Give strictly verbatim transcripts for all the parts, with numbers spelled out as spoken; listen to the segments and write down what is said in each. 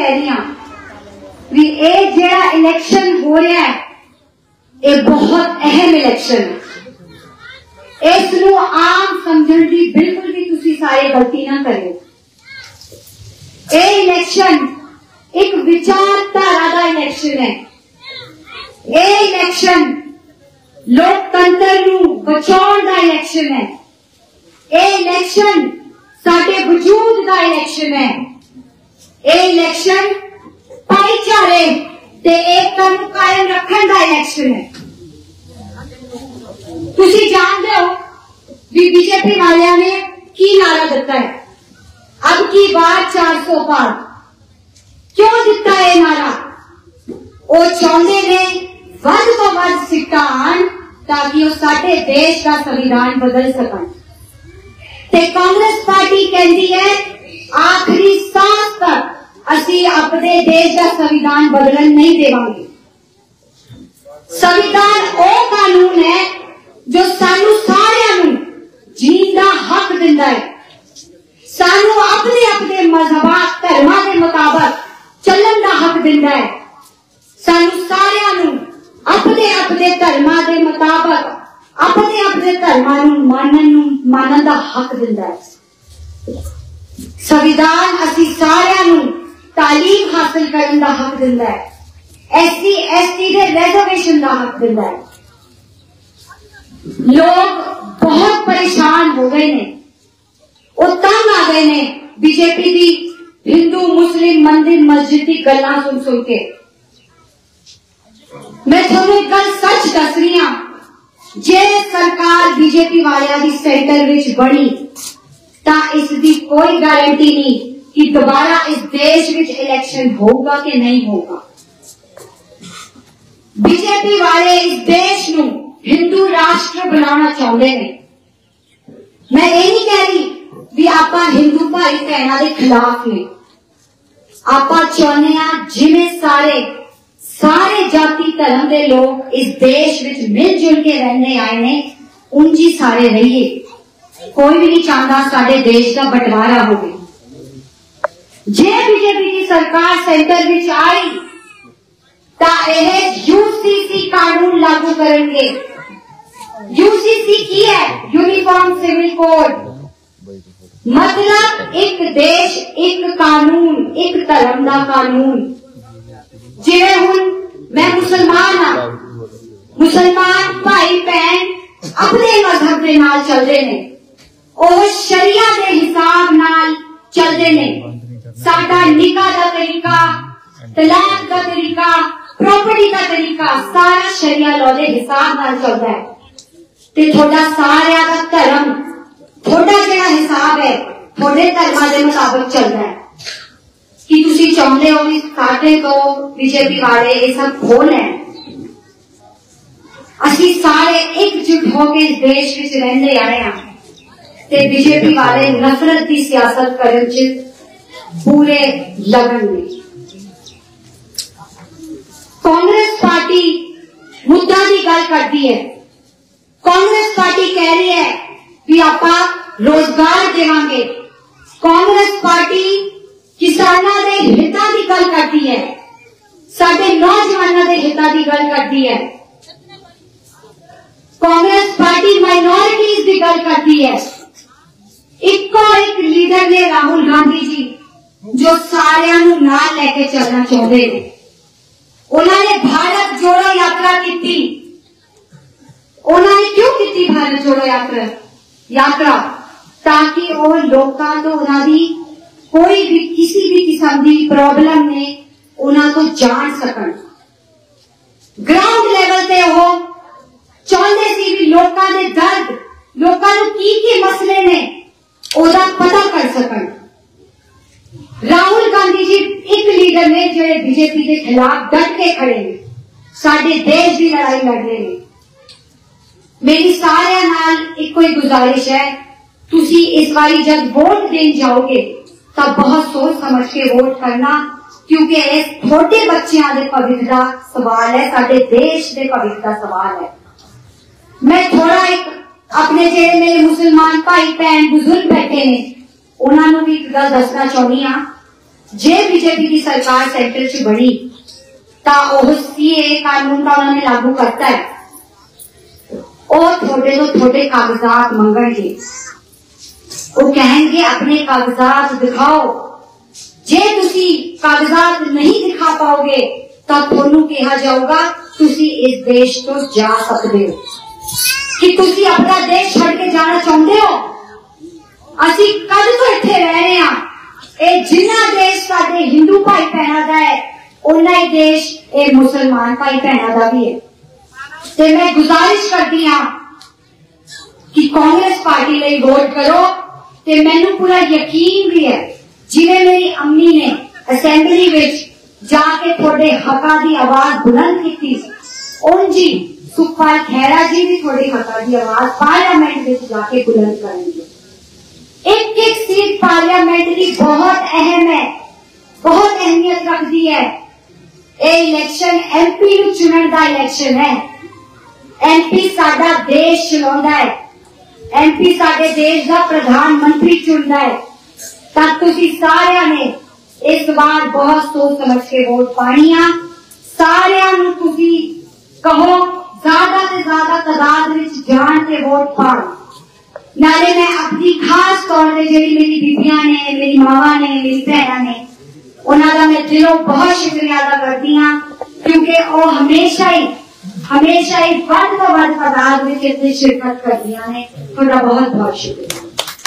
कह रही हूं भी ये जेड़ा इलेक्शन हो रहा है ये बहुत अहम इलेक्शन है। इसनू आम समझण दी बिल्कुल भी तुसी सारे गलती ना करो। ये इलेक्शन एक विचारधारा का इलेक्शन है। ये इलेक्शन लोकतंत्र नू बचाउण दा इलेक्शन है। ये इलेक्शन साडे वजूद दा इलेक्शन है। ये इलेक्शन भाईचारे ते एकता नू कायम रखण दा इलेक्शन है। तुसी जानते हो भी बीजेपी वालियां ने की नारा दिता है, अब की बार चार सौ पार। क्यों दिता है नारा? वो चाहते ने वध तो वध सिक्का आन ताकि वो साडे देश का संविधान बदल सकन। ते कांग्रेस पार्टी कहती है आखिरी सांस तक असी अपने देश का संविधान बदलन नहीं देवांगे। संविधान वो कानून है जो सानू सारियां नू जीण दा हक दिंदा है। सानू अपने अपने मजहबां धर्मां दे मुताबिक चलन दा हक दिंदा है। सानू सारियां नू अपने अपने धर्मां दे मुताबिक अपने अपने धर्मां नू मानन नू मानन दा हक दिंदा है। संविधान असी सारियां नू तालीम हासिल करने का हक दिंदा है। एस सी एस टी दे रिजर्वेशन का हक दिंदा है। लोग बहुत परेशान हो गए ने, वो तंग आ गए ने बीजेपी की हिंदू मुस्लिम मंदिर मस्जिद की गल्लां सुन सुन के। मैं थोड़ी एक गल सच दस रही हां, जे सरकार बीजेपी वालियां दी सेंटर विच बनी तां इसकी कोई गारंटी नहीं कि दोबारा इस देश विच इलेक्शन होगा कि नहीं होगा। बीजेपी वाले इस देश नू हिंदू राष्ट्र बनाना चाहते हैं। मैं ये नहीं कह रही भी आप हिंदू भाई भैनों के खिलाफ ने। आप चाहते हैं जिन्हें सारे सारे जाति धर्म के लोग इस देश विच मिलजुल के रहने आए ने उंजी सारे रहिए। कोई भी नहीं चाहता साडे देश का बंटवारा हो। जे बीजेपी की सरकार सेंटर विच आई तां यह यूसीसी कानून लागू करेंगे। यूसीसी की है? Uniform civil code. मतलब एक देश एक कानून, एक धर्म का कानून। जिवें हुण मैं मुसलमान हाँ, मुसलमान भाई बहन अपने मजहब के नाल चलते ने, वो शरिया के हिसाब नाल चलते ने। साडा निकाह का तरीका, तलाक का तरीका, प्रॉपर्टी का तरीका सारा शरिया लॉ के हिसाब नाल चलता है। ते थोड़ा सारा का धर्म, थोड़ा जिहड़ा हिसाब है थोड़े धर्मां दे मुताबिक चलता है। कि तुसी चाहते हो कि साडे तो बीजेपी वाले ये सब खो लैण। असी सारे एकजुट होकर इस देश विच रहिंदे आए हां ते बीजेपी वाले नफरत की सियासत करन च पूरे लगन में। कांग्रेस पार्टी मुद्दा की गल करती है। कांग्रेस पार्टी कह रही है कि आप रोजगार देवांगे। कांग्रेस पार्टी किसानों के हितों की गल करती है, साडे नौजवानों के हितों की गल करती है। कांग्रेस पार्टी माइनॉरिटीज की गल करती है। इको एक लीडर ने राहुल गांधी जी जो सारियां नू नाल लेके चलना चाहते हैं। उन्होंने भारत जोड़ो यात्रा की। उन्होंने क्यों की भारत जोड़ो यात्रा यात्रा ताकि वो लोगों तो उन्होंने कोई भी किसी भी किस्म की प्रॉब्लम ने उन्होंने को जान सकन। ग्राउंड लेवल पे वो चाहते सी भी लोगों के दर्द, लोगों की की मसले ने ओदा पता कर सकन। राहुल गांधी जी एक लीडर ने जो बीजेपी के खिलाफ डट के खड़े ने, साडे देश की लड़ाई लड़ रहे हैं। मेरी सारे नाल एक कोई गुजारिश है, तुसी इस बारी जब वोट देने जाओगे तब बहुत सोच समझ के वोट करना, क्योंकि इस छोटे बच्चों के भविष्य का सवाल है, साडे देश के भविष्य का सवाल है। मैं थोड़ा एक अपने जेड़े मेरे मुसलमान भाई भैन बुजुर्ग बैठे ने उन्होंने भी एक गल दसना चाहनी हाँ जे बीजेपी की सरकार सेंटर च बनी तो सीए कानून का उन्होंने लागू करता है, और थोड़े तो थोड़े कागजात मंगणगे, वो कहेंगे अपने कागजात दिखाओ। जे तुसी कागजात नहीं दिखा पाओगे तो थोनू कहा जाऊगा तुसी इस देश तो जा सकते हो। कि तुसी अपना देश छड़ के जाना चाहते हो? असी कद तो इत्थे रह रहे हैं। ए जिन्ना देश साडे हिंदू भाई भैणा दा है, उन्ना ही देश ए मुसलमान भाई भैणा दा भी है। ते मैं गुजारिश करती हाँ कि कांग्रेस पार्टी लिए वोट करो। ते मैनू पूरा यकीन भी है, जिवें मेरी अम्मी ने असेंबली विच जाके थोड़े हका दी आवाज बुलंद की, उंज ही सुखपाल खैरा जी भी थोड़ी हका दी आवाज पार्लियामेंट विच जाके बुलंद करेंगे। एक एक सीट पार्लियामेंट की बहुत अहम है, बहुत अहमियत रखती है। ये इलेक्शन एमपी नूं चुनण दा इलेक्शन है। एमपी साडा देश चलाउंदा है, एमपी साडे देश का प्रधानमंत्री चुनता है। तब तुसी सारियां ने इस बार बहुत सोच समझ के वोट पानी आ। सारियां नूं तुसी कहो ज्यादा से ज्यादा तादाद विच जान के वोट पाओ। नाले मैं अपनी खास तौर पर जी मेरी बीबियां ने, मेरी मावा ने, मेरी भैणा ने, उन्होंने मैं दिलों बहुत शुक्रिया अदा करती हाँ, क्योंकि वो हमेशा ही हमेशा ही वध तो वध तादाद में इतनी शिरकत करदियां ने। थोड़ा बहुत बहुत शुक्रिया।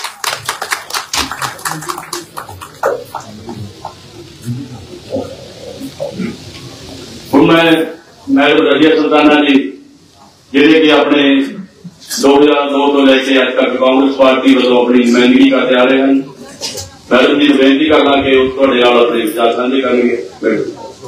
मैं मैडम रजिया सुल्ताना जी जिहड़े कि अपने दो हजार दो तो लेके अज तक कांग्रेस पार्टी वालों अपनी नुमाइंदगी करते आ रहे हैं। मैडम जी बेनती करना कि थोड़े नाल अपने विचार साझे करेंगे।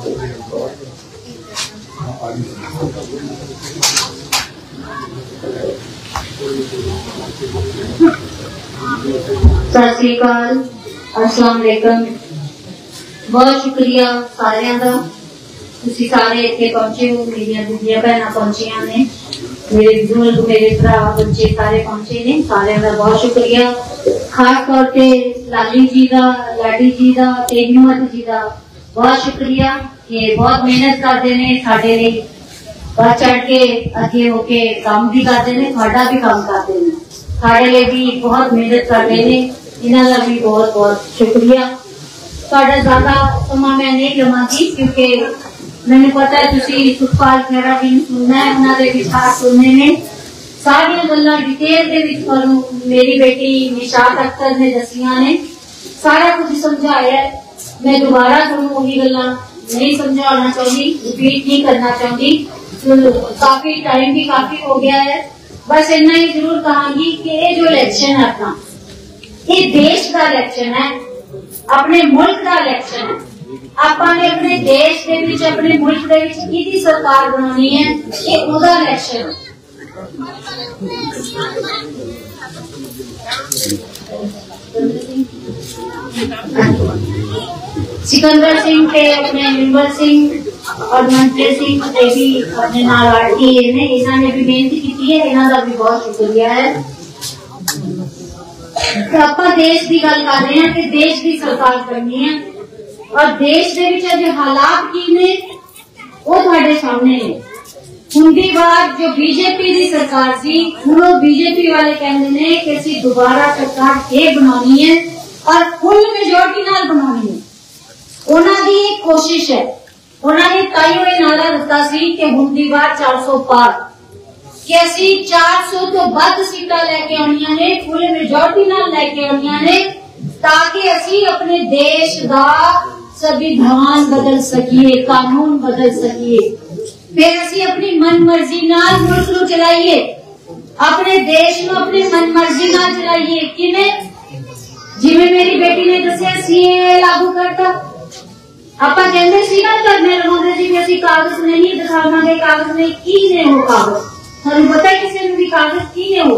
सत श्री अकाल, अस्सलाम वालेकुम। बहुत शुक्रिया सारिਆਂ ਦਾ, ਤੁਸੀਂ ਸਾਰੇ ਇੱਥੇ पहुंचे हो। मेरिया बीबियां भैणां पहुंचियां ने, मेरे बुजुर्ग, मेरे भरा बच्चे सारे पहुंचे ने। सारिਆਂ ਦਾ बहुत शुक्रिया। खास तौर पे लाली जी का, लाडी जी का, हिम्मत जी का बहुत शुक्रिया कि बहुत मेहनत करते हैं साडे लिए, बढ़ चढ़ के अगे होके काम भी करते हैं, साडा भी काम करते हैं, साडे लिए भी बहुत मेहनत करते हैं। इन्हों का भी बहुत बहुत शुक्रिया। साडा ज्यादा समा मैं नहीं लवांगी क्योंकि मैंने पता है तुसी सुखपाल खैरा जी सुनना है, उन्होंने विचार सुनने ने सारिया गल्लां डिटेल दे विच तुहानूं मेरी बेटी निशात अख्तर ने दसियां ने, सारा कुछ समझाया। मैं दोबारा तुहानूं वही गल्लां नहीं समझाना चाहती, रिपीट नहीं करना चाहती, तो काफी टाइम भी काफी हो गया है। बस इतना ही जरूर कहांगी कि ये जो इलेक्शन है अपना, ये देश का इलेक्शन है, अपने मुल्क का इलेक्शन है। आपने अपने देश के विच, अपने मुल्क के विच किहदी सरकार बनानी है, ये उहदा इलेक्शन है। सिकंदर सिंह के अपने विमल सिंह और मनप्रीत सिंह भी अपने नाल आरटी ने, इन्होंने भी बेनती की है, इन्हों का भी बहुत शुक्रिया है। तो आप देश की गल कर रहे हैं कि देश की सरकार करनी है, और देश के विच जो हालात की ने वो तुहाडे सामने ने। हुंदी बार जो बीजेपी की सरकार सी, हुण बीजेपी वाले कहते ने कि असीं दोबारा सरकार ये बनानी है और फुल मेजोरिटी नाल बनानी है। उन्हां दी एक कोशिश है, उन्होंने ताइयों ये नारा दिता सी कि हुंदी बार चार सौ पार, कि असीं चार सौ तो वध सीटां लैके आउणियां ने, फुल मेजोरिटी नाल लैके आउणियां ने, ताकि असीं अपने देश का संविधान बदल सकिए, कानून बदल सकिए, फिर असीं अपनी मन मर्जी नाल मुल्क नूं चलाइए, अपने देश नूं अपनी मन मर्जी नाल चलाइए। किवें? जिवें मेरी बेटी ने दस्सिया सीए लागू करता। आपां कहंदे सी ना, धरने लगाउंदे सी कि असीं कागज नहीं दिखावांगे, कागज नहीं। की ने हो कागज? थानूं पता है किसी नूं भी कागज की ने हो?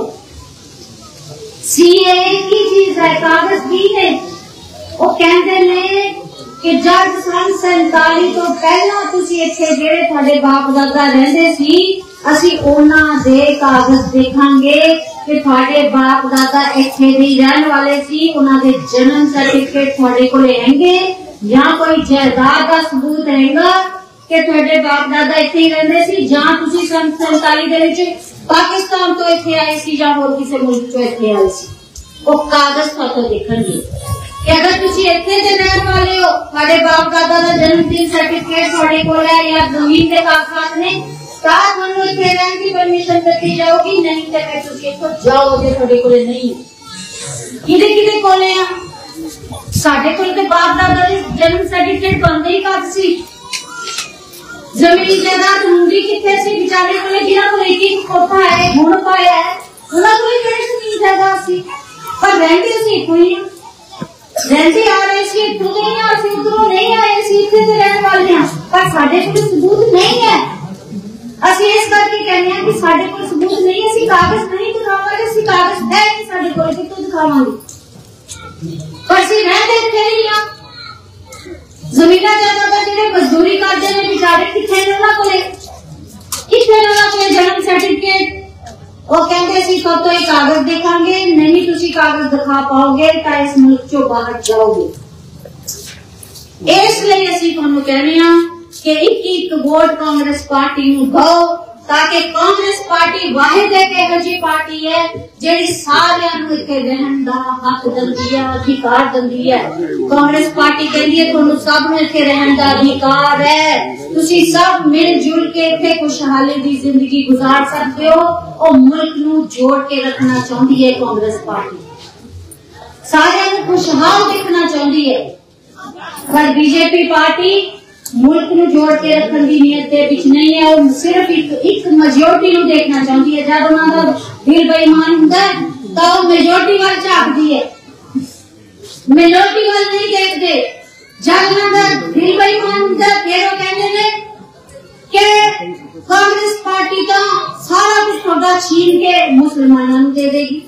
सीए की चीज है, कागज की ने? वो कहंदे ने कि जब सन सैंताली तो पहला तुसी इत्थे जेड़े तुहाडे बाप दादा रहंदे सी, असीं उन्हां दे कागज देखांगे कि तुहाडे बाप दादा इत्थे भी रहण वाले सी, उन्हां दे जन्म सर्टिफिकेट तुहाडे कोले हैंगे, ਜਾਂ ਕੋਈ ਜਾਇਦਾਦ ਦਾ ਸਬੂਤ ਹੈਗਾ ਕਿ ਤੁਹਾਡੇ ਬਾਪ ਦਾਦਾ ਇੱਥੇ ਹੀ ਰਹਿੰਦੇ ਸੀ, ਜਾਂ ਤੁਸੀਂ ਸੰਨ ਸੰਤਾਲੀ ਦੇ ਵਿੱਚ ਪਾਕਿਸਤਾਨ ਤੋਂ ਇੱਥੇ ਆਏ ਸੀ ਜਾਂ ਹੋਰ ਕਿਸੇ ਮੁਲਕ ਤੋਂ ਇੱਥੇ ਆਏ ਸੀ। ਉਹ ਕਾਗਜ਼ ਪੱਤਰ ਦੇਖਣਗੇ कि अगर तुसी इत्थे दे रहने वाले हो, ਤੁਹਾਡੇ बाप दादा ਦਾ जन्मदिन सर्टिफिकेट ਤੁਹਾਡੇ ਕੋਲ है या जमीन के कागजात ने, ਤਾਂ ਤੁਹਾਨੂੰ ਇੱਥੇ ਰਹਿਣ ਦੀ परमिशन ਦਿੱਤੀ ਜਾਊਗੀ। नहीं तो फिर तुसी ਇੱਥੋਂ ਜਾਓਗੇ, ਤੁਹਾਡੇ ਕੋਲੇ नहीं है। किदे किदे कोले आ ਸਾਡੇ ਕੋਲ ਤੇ बाप दादा ਦੇ जन्म सर्टिफिकेट बनदे ही कद सी। जमीन जायदाद ਹੁੰਦੀ ਕਿੱਥੇ ਸੀ ਵਿਚਾਰੇ ਕੋਲੇ, ਜਿਨ੍ਹਾਂ ਕੋਲ ਇੱਕ ਇੱਕ ਕੋਠਾ ਹੈ ਹੁਣ ਪਾਇਆ ਹੈ, ਉਹਨਾਂ ਕੋਲ ਕਿਹੜੀ ਜ਼ਮੀਨ ਜਾਇਦਾਦ ਸੀ। पर रहते सी कोई रहते आ रहे सी, इधरों नहीं आ सी उधरों नहीं आए सी, इतने से रहने वाले हैं, पर साढ़े कोल सबूत नहीं है। असि इस करके कहने हैं कि साढ़े कोल सबूत नहीं है, असि कागज नहीं दिखावांगे, असि कागज है कि साढ़े कोल कितों दिखावांगे, पर असि रहते इत्थे नहीं आ। जमीना जायदादां जिहड़े मजदूरी करदे ने बेचारे कित्थे ने, उन्हां कोले कित्थे ने उन्हां कोले जन्म सर्टिफिकेट। वो कहते सी तब तो ये कागज देखांगे, नहीं तुसी कागज दिखा पाओगे तो इस मुल्क चो बाहर जाओगे। इसलिए असीं तुहानूं कहने आ कि एक एक वोट कांग्रेस पार्टी नूं दो, ताकि कांग्रेस पार्टी वाहिद एक इहो जी पार्टी है जिहड़ी सारिआं नूं इत्थे रहण दा हक दिंदी है, अधिकार दिंदी है। कांग्रेस पार्टी कहदी है तुहानूं सब नूं इत्थे रहण दा अधिकार है, तुसी सब मिल जुल के इत्थे खुशहाली दी जिंदगी गुजार सकते हो। और मुल्क नूं जोड़ के रखना चाहती है कांग्रेस पार्टी, सारिआं नूं खुशहाल देखना चाहती है। पर बीजेपी पार्टी मुल्क नूं जोड़ के रखने की नीयत दे विच नहीं है, वो सिर्फ एक एक मेजोरिटी नूं देखना चाहती है। जब उन्हां दा दिल बेईमान हुंदा तां वो मेजोरिटी वाल झाकदी है, मेजोरिटी वाल नहीं देखदे। जब उन्हां दा दिल बेईमान हुंदा फिर वो कहंदे ने कि कांग्रेस पार्टी तो सारा कुछ थोड़ा छीन के मुसलमानों नूं दे देगी।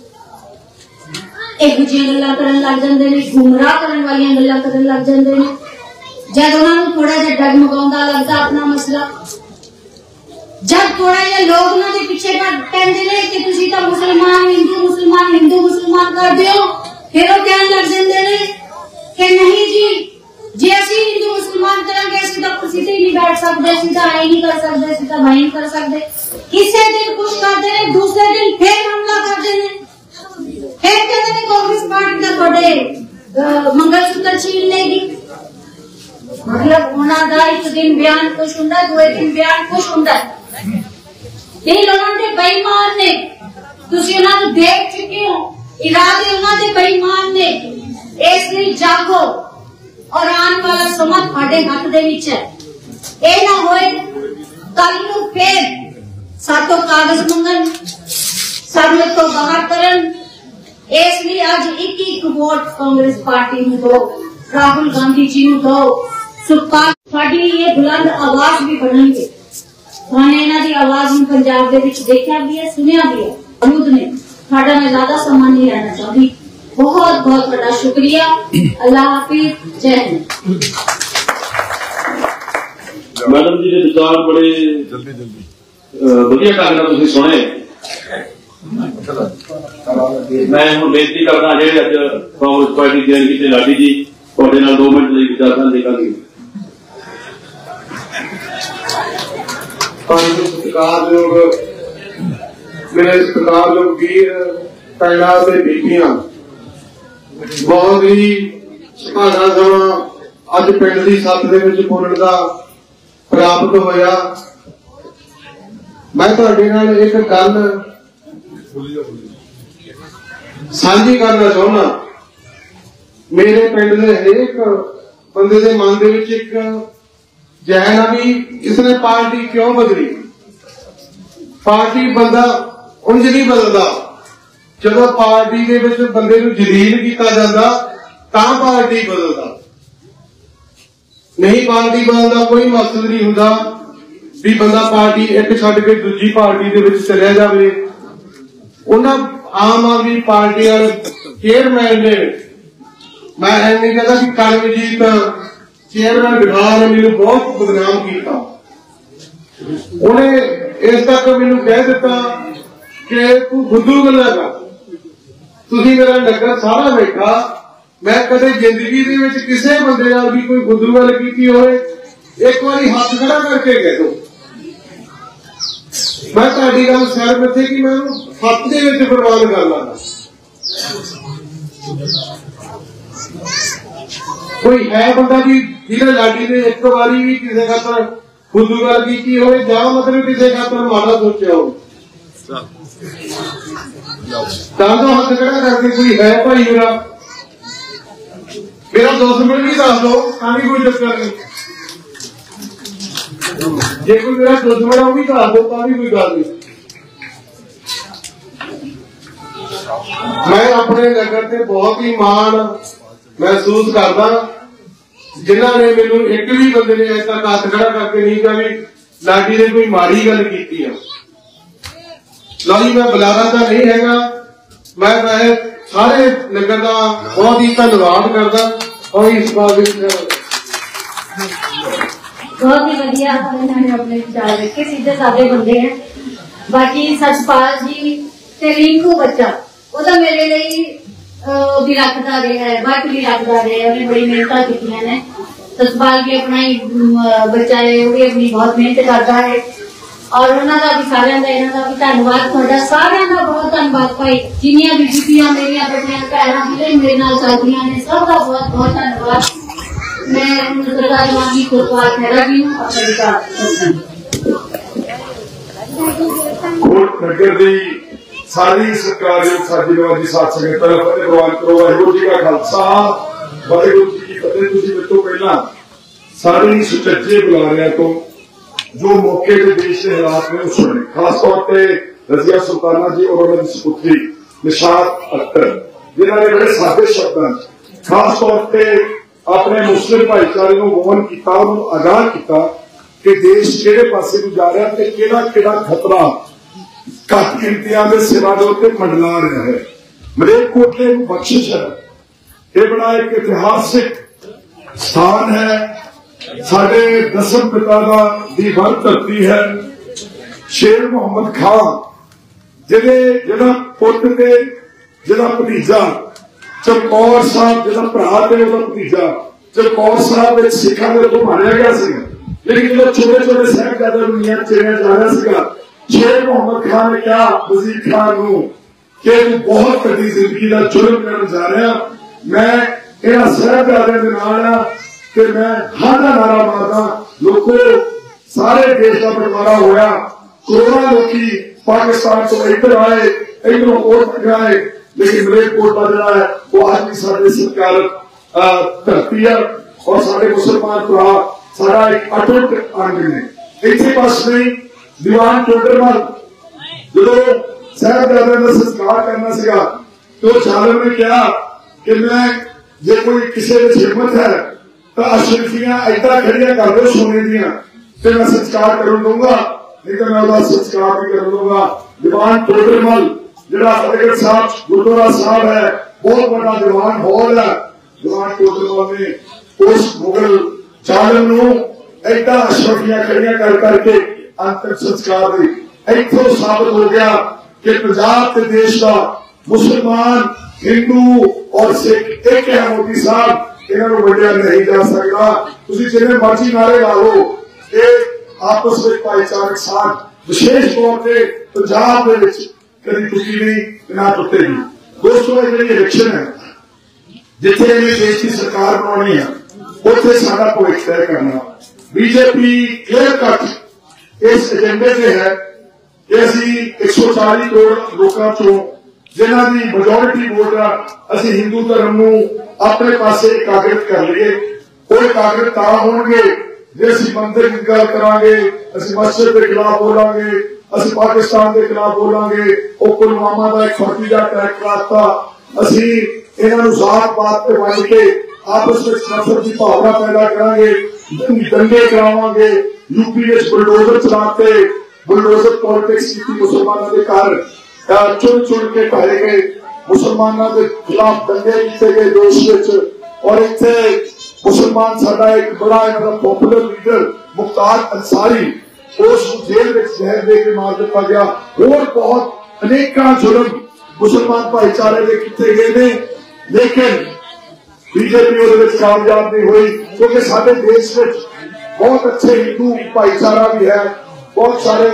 एक दूसरी गल्लां करन लग जांदे ने, गुमराह करन वालियां गल्लां करन लग जांदे ने। जब उन्होंने थोड़ा जिहा डगमगाउंदा लगता अपना मसला, जब थोड़ा जिहा लोग उन्होंने पीछे कहते ने कि तुसी तां मुसलमान हिंदू मुसलमान हिंदू मुसलमान करदे हो, फिर वो कहन लग जांदे ने कि नहीं जी जे असीं हिंदू मुसलमान करांगे असीं तां कुर्सी ते नहीं बैठ सकदे, असीं तां ऐ नहीं कर सकदे, असीं तां वाई नहीं कर सकदे। किसी दिन कुछ करदे ने, दूसरे दिन फिर हमला करदे ने, फिर कहते ने कांग्रेस पार्टी दा तुहाडे मंगलसूत्र छीन लेगी। मतलब उन्होंने एक दिन बयान कुछ हुंदा, दूसरे दिन बयान कुछ हुंदा। दिल उन्होंने बेईमान ने, तुसी उन्हां नूं देख चुके हो, इरादे उन्होंने बेईमान ने। इसलिए जागो और आने वाला समा तुहाडे हक दे विच है। ए ना होए कल नूं फिर सातों कागज मंगन, सानूं तो बाहर करन। इसलिए आज एक एक वोट कांग्रेस पार्टी नूं दो, राहुल गांधी जी नूं दो। सुखपाल साडी ये बुलंद आवाज भी बनणगे। तुहाने इन्हां दी आवाज नूं पंजाब दे विच देखिया भी है, सुनिया भी है। अमरूद ने साडा मैं ज्यादा समान नहीं रहना चाहती। बहुत बहुत बड़ा शुक्रिया। अल्लाह हाफिज, जय हिंद। मैडम जी ने विचार बड़े जल्दी जल्दी वधिया ढंग नाल तुसीं सुणे। मैं हुण बेनती करदा जेहड़े अज कांग्रेस पार्टी के कीते लाडी जी तुहाडे नाल दो मिनट लई विचार साझे करांगे। सत्कारयोग मेरे सत्कारयोग वीर भैणां ते बीबियां, बहुत ही सुहाना समा अज पिंड की सत्त दे विच बोलण दा प्राप्त होया। मैं तुहाडे नाल एक गल साझी करना चाहुंदा। मेरे पिंड दे हरेक बंदे दे मन दे विच एक जहन आ भी इसने पार्टी क्यों बदली। पार्टी बंदा उंज नहीं बदलदा, जदों पार्टी दे विच बंदे नूं जलील कीता जांदा तां पार्टी बदलदा। नहीं पार्टी बदलदा कोई मकसद नहीं हुंदा भी बंदा पार्टी एक छड्ड के दूजी पार्टी दे विच चलिया जावे। उन्हां आम आदमी पार्टी वाले चेयरमैन ने, मैं ऐ नहीं कहता कि कलमजीत चेयरमैन बिहार ने मैनूं बहुत बदनाम किया। उन्हें इस तक मैनूं कह दिता कि तू बुद्धू गल्लां कर, तुसीं मेरा नगर सारा बैठा मैं कदे जिंदगी दे विच किसी बंदे नाल भी कोई बुद्धू गल कीती होए एक बारी हाथ खड़ा करके कह दो। मैं तुहाडी गल सिर मथे कि मैं हत्थ दे विच बर्बाद कर लांगा। कोई है बंदा भी जिहड़ा लाडी ने एक बारी भी किसी खातर बुद्धू गल कीती होए जां मतलब किसी खातर माड़ा सोचा हो तां तो हत्थ खड़ा करके कोई है भाई मेरा मेरा दुश्मन भी दस दो तां भी कोई चक्कर नहीं। जे कोई मेरा दुश्मन वो भी दस दो तां भी कोई गल नहीं। मैं अपने नगर से बहुत ही मान महसूस करदा जिन्होंने मैनू एक भी बंदे ने अज तक हाथ खड़ा करके नहीं कहा भी लाडी ने कोई माड़ी गल की है। लो जी मैं बुलारा तो नहीं हैगा मैं वैसे सारे नगर का बहुत ही धन्यवाद करदा और इस बात बहुत ही बढ़िया अपने विचार रखे सीधे साधे बंदे हैं। बाकी सचपाल जी ते रिंकू बच्चा वो तो मेरे लिए भी रखता रहा है बट भी रखता रहा है उन्हें बड़ी मेहनत की ने। सचपाल भी अपना ही बच्चा है वो भी अपनी बहुत मेहनत करता है और उन्होंने भी सारे का इन्हों का भी धन्यवाद थोड़ा सारे का बहुत धन्यवाद भाई जिन्नियां भी बीबियां मेरिया बड़िया भैन जिले मेरे नाल चलदियां ने सबका बहुत बहुत धन्यवाद। मैं सरकार मांगी कोतवाल खैरा भी हूँ अपने विचार कोट नगर दी सारी सरकारयोग साडी नवाजी साथ संगत फतेह प्रवान करो। वाहिगुरू जी का खालसा वाहिगुरू जी की फतेह। तुसीं मेरे तो पहला सारे सुचज्जे बुलारियां तो जो मौके के देश के हालात में सुने खास तौर पर रजिया सुल्ताना जी और उन्होंने सुपुत्री निशात अख्तर जिन्होंने बड़े सादे शब्द खास तौर पर अपने मुस्लिम भाईचारे को वार्न किया उन्होंने आगाह किया कि देश किहड़े पासे नूं जा रहा है किहड़ा किहड़ा खतरा घट गिनतियां के सिरां दे उत्ते मंडला रहा है। मलेरकोटले नूं बख्शिश है यह बड़ा एक इतिहासिक स्थान है साडे दसम पिता का दी वर धरती है। शेर मुहम्मद खान जिहदे जिहदा पुत ते जिहदा भतीजा चमकौर साहब जिहदा भरा ते उहदा भतीजा चमकौर साहब विच सिखां दे रूप मारिया गया सीगा लेकिन जो छोटे छोटे साहिबजादे नूं नीआं चिरिया जा रहा सीगा शेर मुहम्मद खान ने कहा वजीर खान नूं कि तूं बहुत वड्डी जिंदगी का जुल्म करन जा रहा मैं इन्हां साहिबजादियां दे नाल आ कि मैं हर का नारा मारदा लोगों सारे देश का बंटवारा होया करोड़ों लोग पाकिस्तान तो इधर आए इधरों और तक आए लेकिन मलेरकोटला जिहड़ा है वो आज भी साडे सरकार धरती है और साडे मुसलमान भरा साडा एक अटुट अंग ने। इसे बस नहीं दीवान टोडरमल जो साहिबजादे का संस्कार करना सीगा तो जालिम ने कहा कि मैं जे कोई किसी में हिम्मत है तो अशरफियां इतना खड़िया कर दो सोने दियां तो मैं संस्कार कर दूंगा नहीं तो मैं उसका संस्कार भी कर दूंगा। दीवान टोडरमल जिहड़ा फतेहगढ़ साहब गुरुद्वारा साहब है बहुत बड़ा दीवान हॉल है। दीवान टोडरमल ने उस मुगल जालिम नूं इतना अशरफियां खड़िया कर करके अंतिम संस्कार दी इत्थों साबित हो गया कि पंजाब के देश का मुसलमान हिंदू और सिख एक है। मोदी साहब इन्होंने वड्या नहीं जा सकता तुसीं जिन्ने मर्जी नारे ला लो ये आपस में भाईचारक साथ विशेष तौर पर पंजाब कभी टुटी नहीं ना टुटेगी। दोस्तों ये इलेक्शन है जिथे देश की सरकार बनानी है उत्थे साडा भविष्य तय करना। बीजेपी क्लियर कट इस एजेंडे से है कि असीं एक सौ चालीस करोड़ लोगों चों जिन्हां दी मेजोरिटी वोट आ असीं हिंदू धर्म नूं अपने पासे एकाग्रत कर लीए। वो एकाग्रत तां होणगे जे असीं मंदिर की गल करांगे असीं मस्जिद के खिलाफ बोलांगे असीं पाकिस्तान के खिलाफ बोलांगे वो पुलवामा का एक फर्जीजा अटैक कराता असीं इन्हां नूं जात पात ते वंड के आपस में नफरत की भावना पैदा करांगे दंगे करावांगे यूपी में बुलडोजर चलाते बुलडोजर पॉलिटिक्स की मुसलमानों के घर चुन चुन के ढाए गए मुसलमानों के खिलाफ दंगे किए गए देश और इतने मुसलमान साडा एक बड़ा इन्होंने पॉपुलर लीडर मुख्तार अंसारी उस जेल में जहर दे के मार दिता गया और बहुत अनेक जुर्म मुसलमान भाईचारे के किए गए ने। लेकिन बीजेपी ਉਹਦੇ ਵਿੱਚ ਕਾਮਯਾਬ नहीं हुई क्योंकि सारे देश में बहुत अच्छे हिंदू भाईचारा भी है, बहुत सारे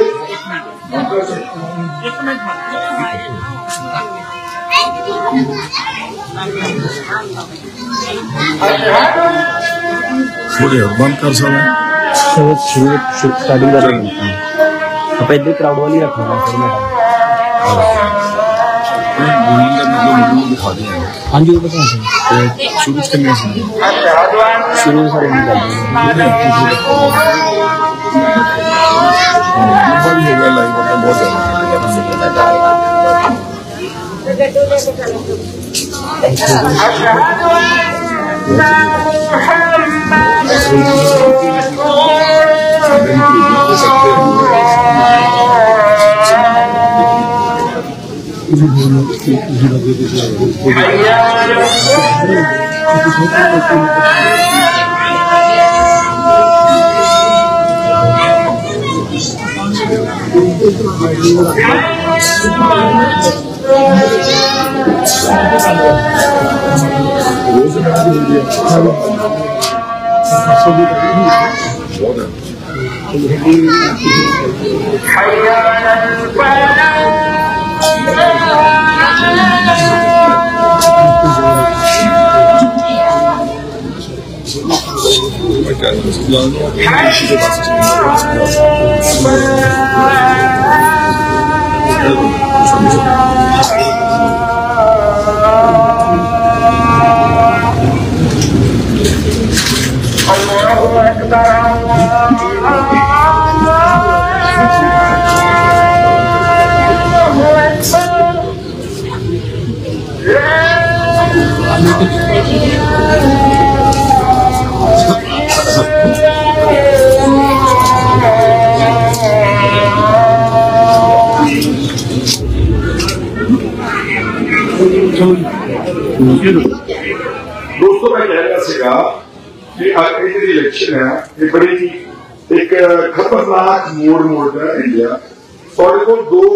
बंद कर सकते शुरू स्टार्टिंग कर रहे हैं आप इधर क्राउड वाली रखना फिर मैं दिखा दिया। हाँ जी बता शुरू करने से शुरू सारे दोस्तों मैं कह रहा सीगा कि अगली जी इलेक्शन है ये बड़ी एक खतरनाक मोड़ मोड़ रहा है इंडिया। थोड़े को दो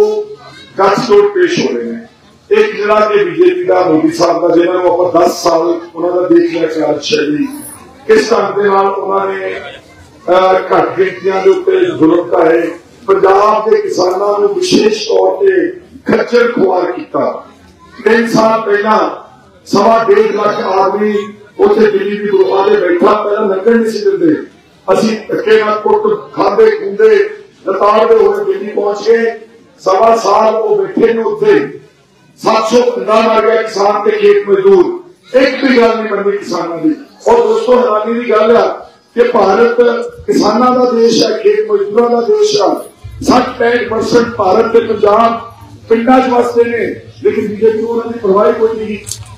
गठजोड़ पेश हो रहे हैं। एक जरा के बीजेपी का मोदी साहब का जिन्होंने वो दस साल उन्होंने देख लिया कार्यशैली किस ढंग के नाल उन्होंने घट गिनतियां के उत्ते जुल्म है पंजाब के किसानों को विशेष तौर पर खच्चर खुआर किया। तीन साल पहला सवा डेढ़ लाख आदमी उत्थे दिल्ली की गुरुद्वारे बैठा पहला लंघन नहीं सी दिंदे असीं धक्के नाल कुट खांदे खूंदे लताड़दे होए दिल्ली पहुंच गए। सवा साल वो बैठे ने उत्थे सात सौ पंद्रह मर गया किसान के खेत मजदूर एक भी गल नहीं बनती किसानों की। और दोस्तों हैरानी की गल है कि भारत किसानों का देश है, खेत मजदूरों का देश है। सठ पैंठ परसेंट भारत के पंजाब पिंडा च वसते ने लेकिन बीजेपी को उन्होंने परवाह कोई नहीं।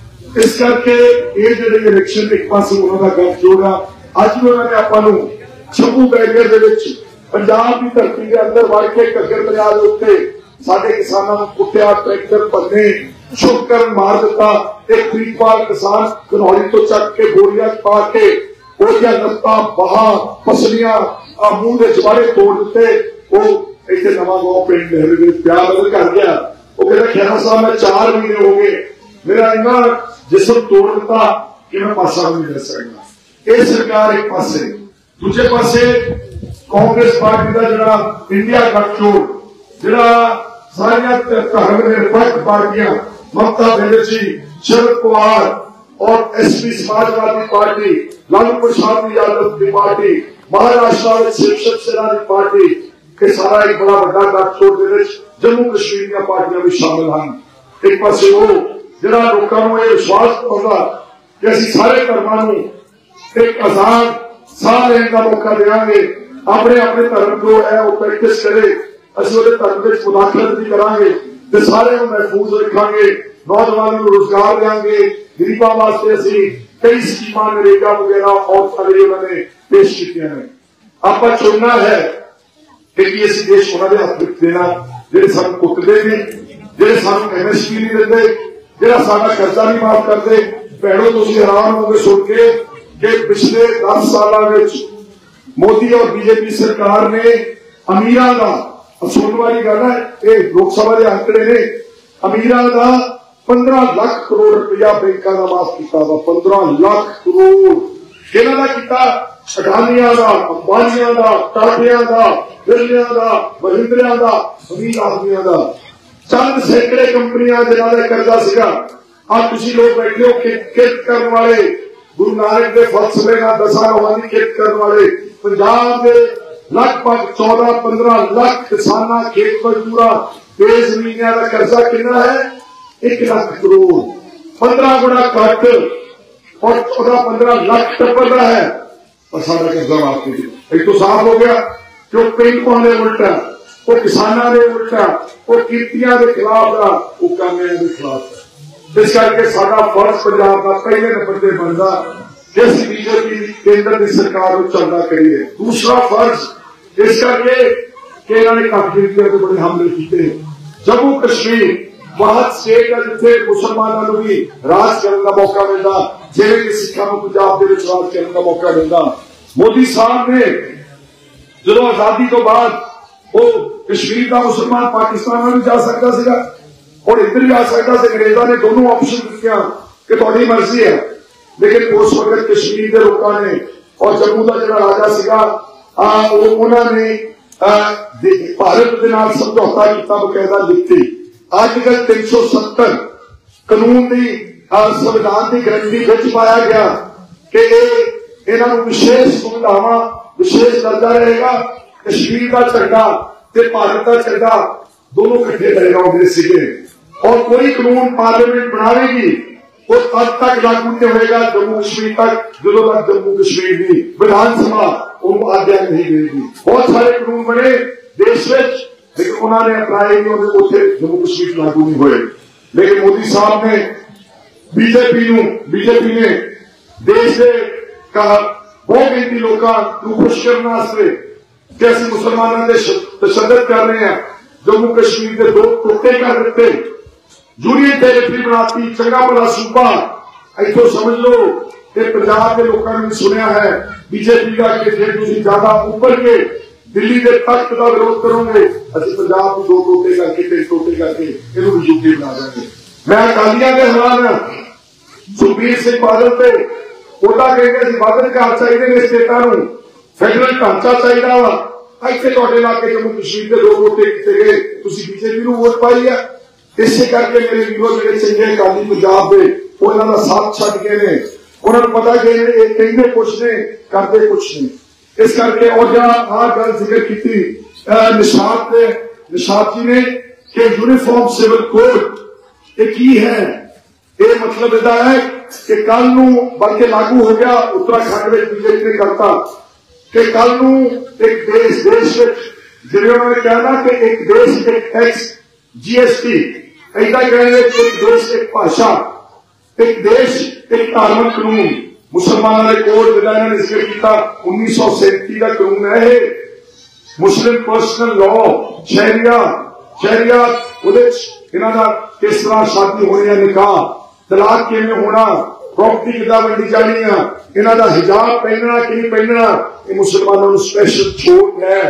इस करके ये जो इलेक्शन एक पास उन्होंने गठजोड़ आ अज भी उन्होंने आपको छब्बू बैरियर के पंजाब की धरती के अंदर वड़ के घग्गर दरिया के उत्ते साडे किसानों को कुटिया ट्रैक्टर भरने शुभकरण मार दिता। एक प्रीतपाल किसान घनौली तो चक के बोरिया पा के ओदियां लत्तां बाहां पसलियां मुंह के जवाड़े तोड़ दिते। वो इतने नवा गांव पिंड लहरे प्यार बदल कर गया। वो कहता खैरा साहब मैं चार महीने हो गए मेरा इन्ना जिसम तोड़ दिता कि मैं पासा भी नहीं ले सकता। ये सरकार एक पासे दूसरे पासे कांग्रेस पार्टी का जरा इंडिया गठजोड़ जरा सारिया धर्म निरपेक्ष पार्टियां ममता बनर्जी शरद पवार और एसपी समाजवादी पार्टी लालू प्रसाद यादव की पार्टी महाराष्ट्र में शिवसेना सेना की पार्टी के सारा एक बड़ा बड़ा गठजोड़ जम्मू कश्मीर दी पार्टियां भी शामिल हैं। एक पासे वो जरा लोगों को यह विश्वास होगा कि असं सारे धर्मों एक आजाद साह लेने का मौका देंगे। अपने अपने धर्म जो है वो प्रैक्टिस करे असं वो धर्म में मुदाखलत भी करांगे तो सारे महफूज रखांगे नौजवानों को रोजगार देंगे गरीबों वास्ते असं कई स्कीम नरेगा वगैरह और सारे उन्होंने पेश की हैं। आप चुनना है कि अस देश उन्होंने हथ देना जो सू कुटते भी जो सू एमएसपी नहीं देते जो साडा कर्जा नहीं माफ करते। भैनों तुम हैरान होगे सुन के कि पिछले दस साल मोदी और बीजेपी सरकार ने अमीरां का सुनने वाली गल है ये लोकसभा के आंकड़े ने अमीरां का पंद्रह लाख करोड़ रुपया बैंकों का माफ किया वा। पंद्रह लाख करोड़ किहनां दा कीता? अडानियां दा, अंबानियां दा, टाटियां दा, बिरलियां दा, महिंद्रियां दा, अमीर आदमियां दा। चंद सैकड़े कंपनियां जिन्हां दा कर्जा सीगा। आज तुसीं लोग बैठे हो किरत करने वाले, गुरु नानक के फलसफे नाल दसां लोहां दी किरत करने वाले पंजाब के लगभग चौदह पंद्रह लाख किसाना खेत मजदूरा बेजमीनिया का कर्जा कितना है? एक लाख करोड़। पंद्रह गुना घट और चौदह पंद्रह लाख टप्पर का है और सारा कर्जा माफ कर दिया। एक तो साफ हो गया जो पेंटों ने उल्टा, वो किसानों ने उल्टा, वो किरतियां के खिलाफ था, वो कामियां के खिलाफ था। इस करके साडा फर्ज पंजाब का पहले नंबर पर बनता कि असीं बीजेपी केंद्र की सरकार को चलना करिए। दूसरा फर्ज इस करके कि इन्होंने घट गिनतियों के बड़े हमले किए। जम्मू कश्मीर बहुत स्टेट है जिथे मुसलमानों को भी राज करने का मौका मिलता, जिवें कि सिखां को पंजाब के विच राज करने का मौका मिलता। मोदी साहब ने जो आजादी तो बाद वो कश्मीर का मुसलमान पाकिस्तान में भी जा सकता सीगा और इधर भी आ सकता से। अंग्रेजों ने दोनों ऑप्शन दिया कि तुहाडी मर्जी है, लेकिन उस वक्त कश्मीर के लोगों ने और जम्मू का जो राजा सीगा उन्होंने भारत के नाल समझौता किया, बकायदा लिखी। आर्टिकल तीन सौ सत्तर कानून की संविधान की गारंटी विच पाया गया कि इन्हों विशेष सुविधावां विशेष दर्जा रहेगा। कश्मीर का झंडा ते भारत का झंडा दोनों इकट्ठे लहराते सीगे और कोई कानून पार्लियामेंट बनावेगी वो तब तक लागू नहीं होगा जम्मू कश्मीर तक जो तक जम्मू कश्मीर की विधानसभा उनको आज्ञा नहीं देगी। बहुत सारे कानून बने देश में, लेकिन उन्होंने अपनाए नहीं, उसे जम्मू कश्मीर लागू नहीं हुए। लेकिन मोदी साहब ने बीजेपी बीजेपी ने देश के बहुत गिनती लोगों को खुश करने कि असं मुसलमानों के तशद्दद कर रहे हैं, जम्मू कश्मीर के दो टुकड़े कर दिते, यूनियन टेरिटरी बनाती, चंगा भला सूबा। इथों समझ लो कि पंजाब के लोगों ने भी सुनिया है बीजेपी का कि जे तुसीं ज्यादा ऊपर के दिल्ली के तख्त का विरोध करोगे, असं पंजाब को दो टोटे करके तीन टोटे करके इन्हों भी यूपी बना देंगे। मैं अकालियां के हवान सुखबीर सिंह बादल पे ओदा कहते बादल घर चाहिए ने स्टेटां नूं फेडरल ढांचा चाहिए वा। इतने तुहाडे इलाके जम्मू कश्मीर के दो टोटे किए गए, तुसीं बीजेपी नूं वोट पाई है। इसे करके मेरे वीरों जो चंगे अकाली पंजाब के उन्होंने साथ छड्ड के ने, उन्होंने पता कि कहते कुछ ने करते कुछ नहीं। इस करके और जहाँ आ गल जिक्र की निशात ने निशात जी ने कि यूनीफॉर्म सिविल कोड एक ही है, ये मतलब इदा है कि कल नू बल्कि लागू हो गया उत्तराखंड में बीजेपी ने करता कि कल नू एक देश देश जिन्हें उन्होंने कहना कि एक देश एक टैक्स जीएसटी ऐसा कहने एक देश एक भाषा, एक देश एक धार्मिक कानून। मुसलमानों ने कोड जिला इन्होंने जिक्र किया उन्नीस सौ सैंती का कानून है ये मुस्लिम पर्सनल लॉ शहरिया शहरिया इन्हों किस तरह शादी होनी है, निकाह तलाक किमें होना, प्रॉपर्टी कितना वंडी जानी है, इन्हों का हिजाब पहनना कि नहीं पहनना, ये मुसलमानों स्पेशल छूट है।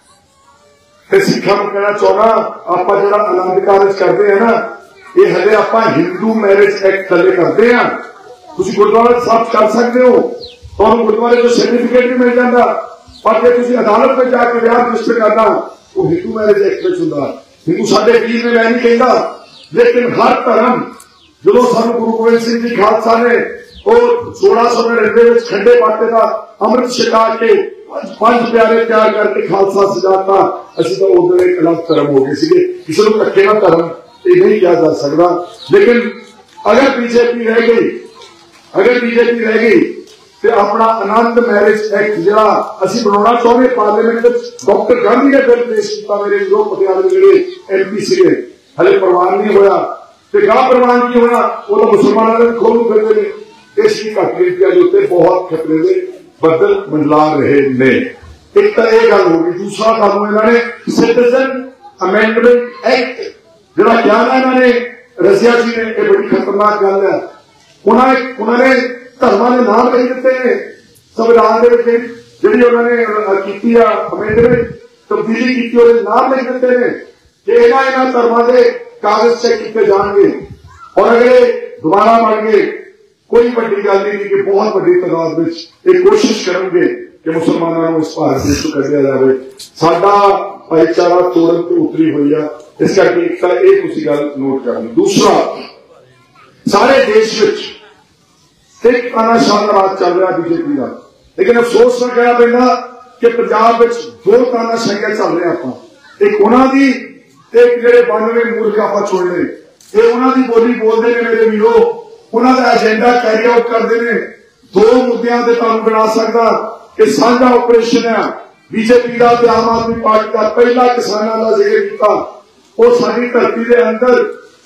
सिखा को कहना चाहना आप जो आनंद कारज करते हैं ना, ये हले आप हिंदू मैरिज एक्ट थले करते हैं। तुम गुरुद्वारे साफ कर सकते हो, तो गुरुद्वारे को सर्टिफिकेट भी मिल जाता, पर जो अदालत में जाकर ब्याह रजिस्टर करना वो हिंदू मैरिज एक्ट में होंगे। हिंदू साढ़े बीज में मैं नहीं कहता, लेकिन हर धर्म जो सू गुरु गोबिंद सिंह जी खालसा ने सोलह सौ नड़िनवे खंडे पाटे का अमृत छका के पंज प्यारे तैयार करके खालसा सजाता, असं तो उधर एक अलग धर्म हो गए थे, किसी को कट्ठे ना धर्म ये नहीं किया जा सकता। लेकिन अगर बीजेपी रह गई अगर बीजेपी रह गई तो अपना आनंद मैरिज एक्ट जो असं बना चाहते पार्लियामेंट डॉक्टर गांधी ने बिल पेश किया, मेरे जो पटियाले जो एम पी से हले प्रवान नहीं होया, गांह प्रवान नहीं होना वो तो मुसलमानों ने खोलू करते हैं। इसकी घट गिनतियां के उत्ते बहुत खतरे के बदल मंडला रहे ने। एक तो यह गल होगी, दूसरा काम इन्होंने सिटीजन अमेंडमेंट एक्ट जो क्या इन्होंने रसिया जी ने यह बड़ी खतरनाक गल है। उन्होंने उन्होंने धर्मां के नाम लिख दिते हैं संविधान के जी उन्होंने की अमेंडमेंट तब्दीली की नाम लिख दिते हैं कि इन्होंने इन्होंने धर्मां के कागज चेक किए जाएंगे। और अगर दोबारा बन गए कोई बड़ी गल नहीं कि बहुत बड़ी तादाद में एक कोशिश करेंगे कि मुसलमानों को इस भारत देश कर दिया जाए। साडा भाईचारा तोड़न से उतरी हुई है, इस करके एक तरह एक उसी गल नोट करनी। दूसरा, सारे देश में एक तानाशाह का राज चल रहा बीजेपी का, लेकिन अफसोस ना कहना पैदा कि पंजाब में दो तानाशाहियां चल रहे हैं। एक उन्होंने एक जेडे बानवे मूर्ख आप छोड़ने, ये उन्होंने बोली बोलते हैं मेरे वीरो, उन्होंने एजेंडा कैरी आउट करते हैं। दो मुद्दों से तुम बना सकता कि साझा ऑपरेशन है बीजेपी का ते आम आदमी पार्टी का। पहला किसानों का जिक्र किया, वो सारी धरती के अंदर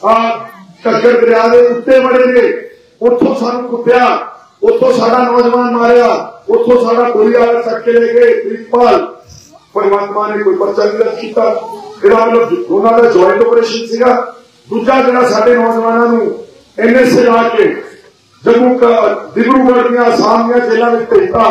घग्गर दरिया के उत्ते बड़े ने, उतों सानू कुटिया, उतों साडा नौजवान मारिया, उतों साडा गोली वाला चक के ले गए प्रिंसिपल। भगवंत मान ने कोई पर्चा नहीं दर्ज किया, मतलब उन्होंने ज्वाइंट ऑपरेशन सीगा। दूजा जरा साडे नौजवानों को एनएसए ला के जम्मू डिब्रूगढ़ दियां आसाम दियां जेलों में भेजता,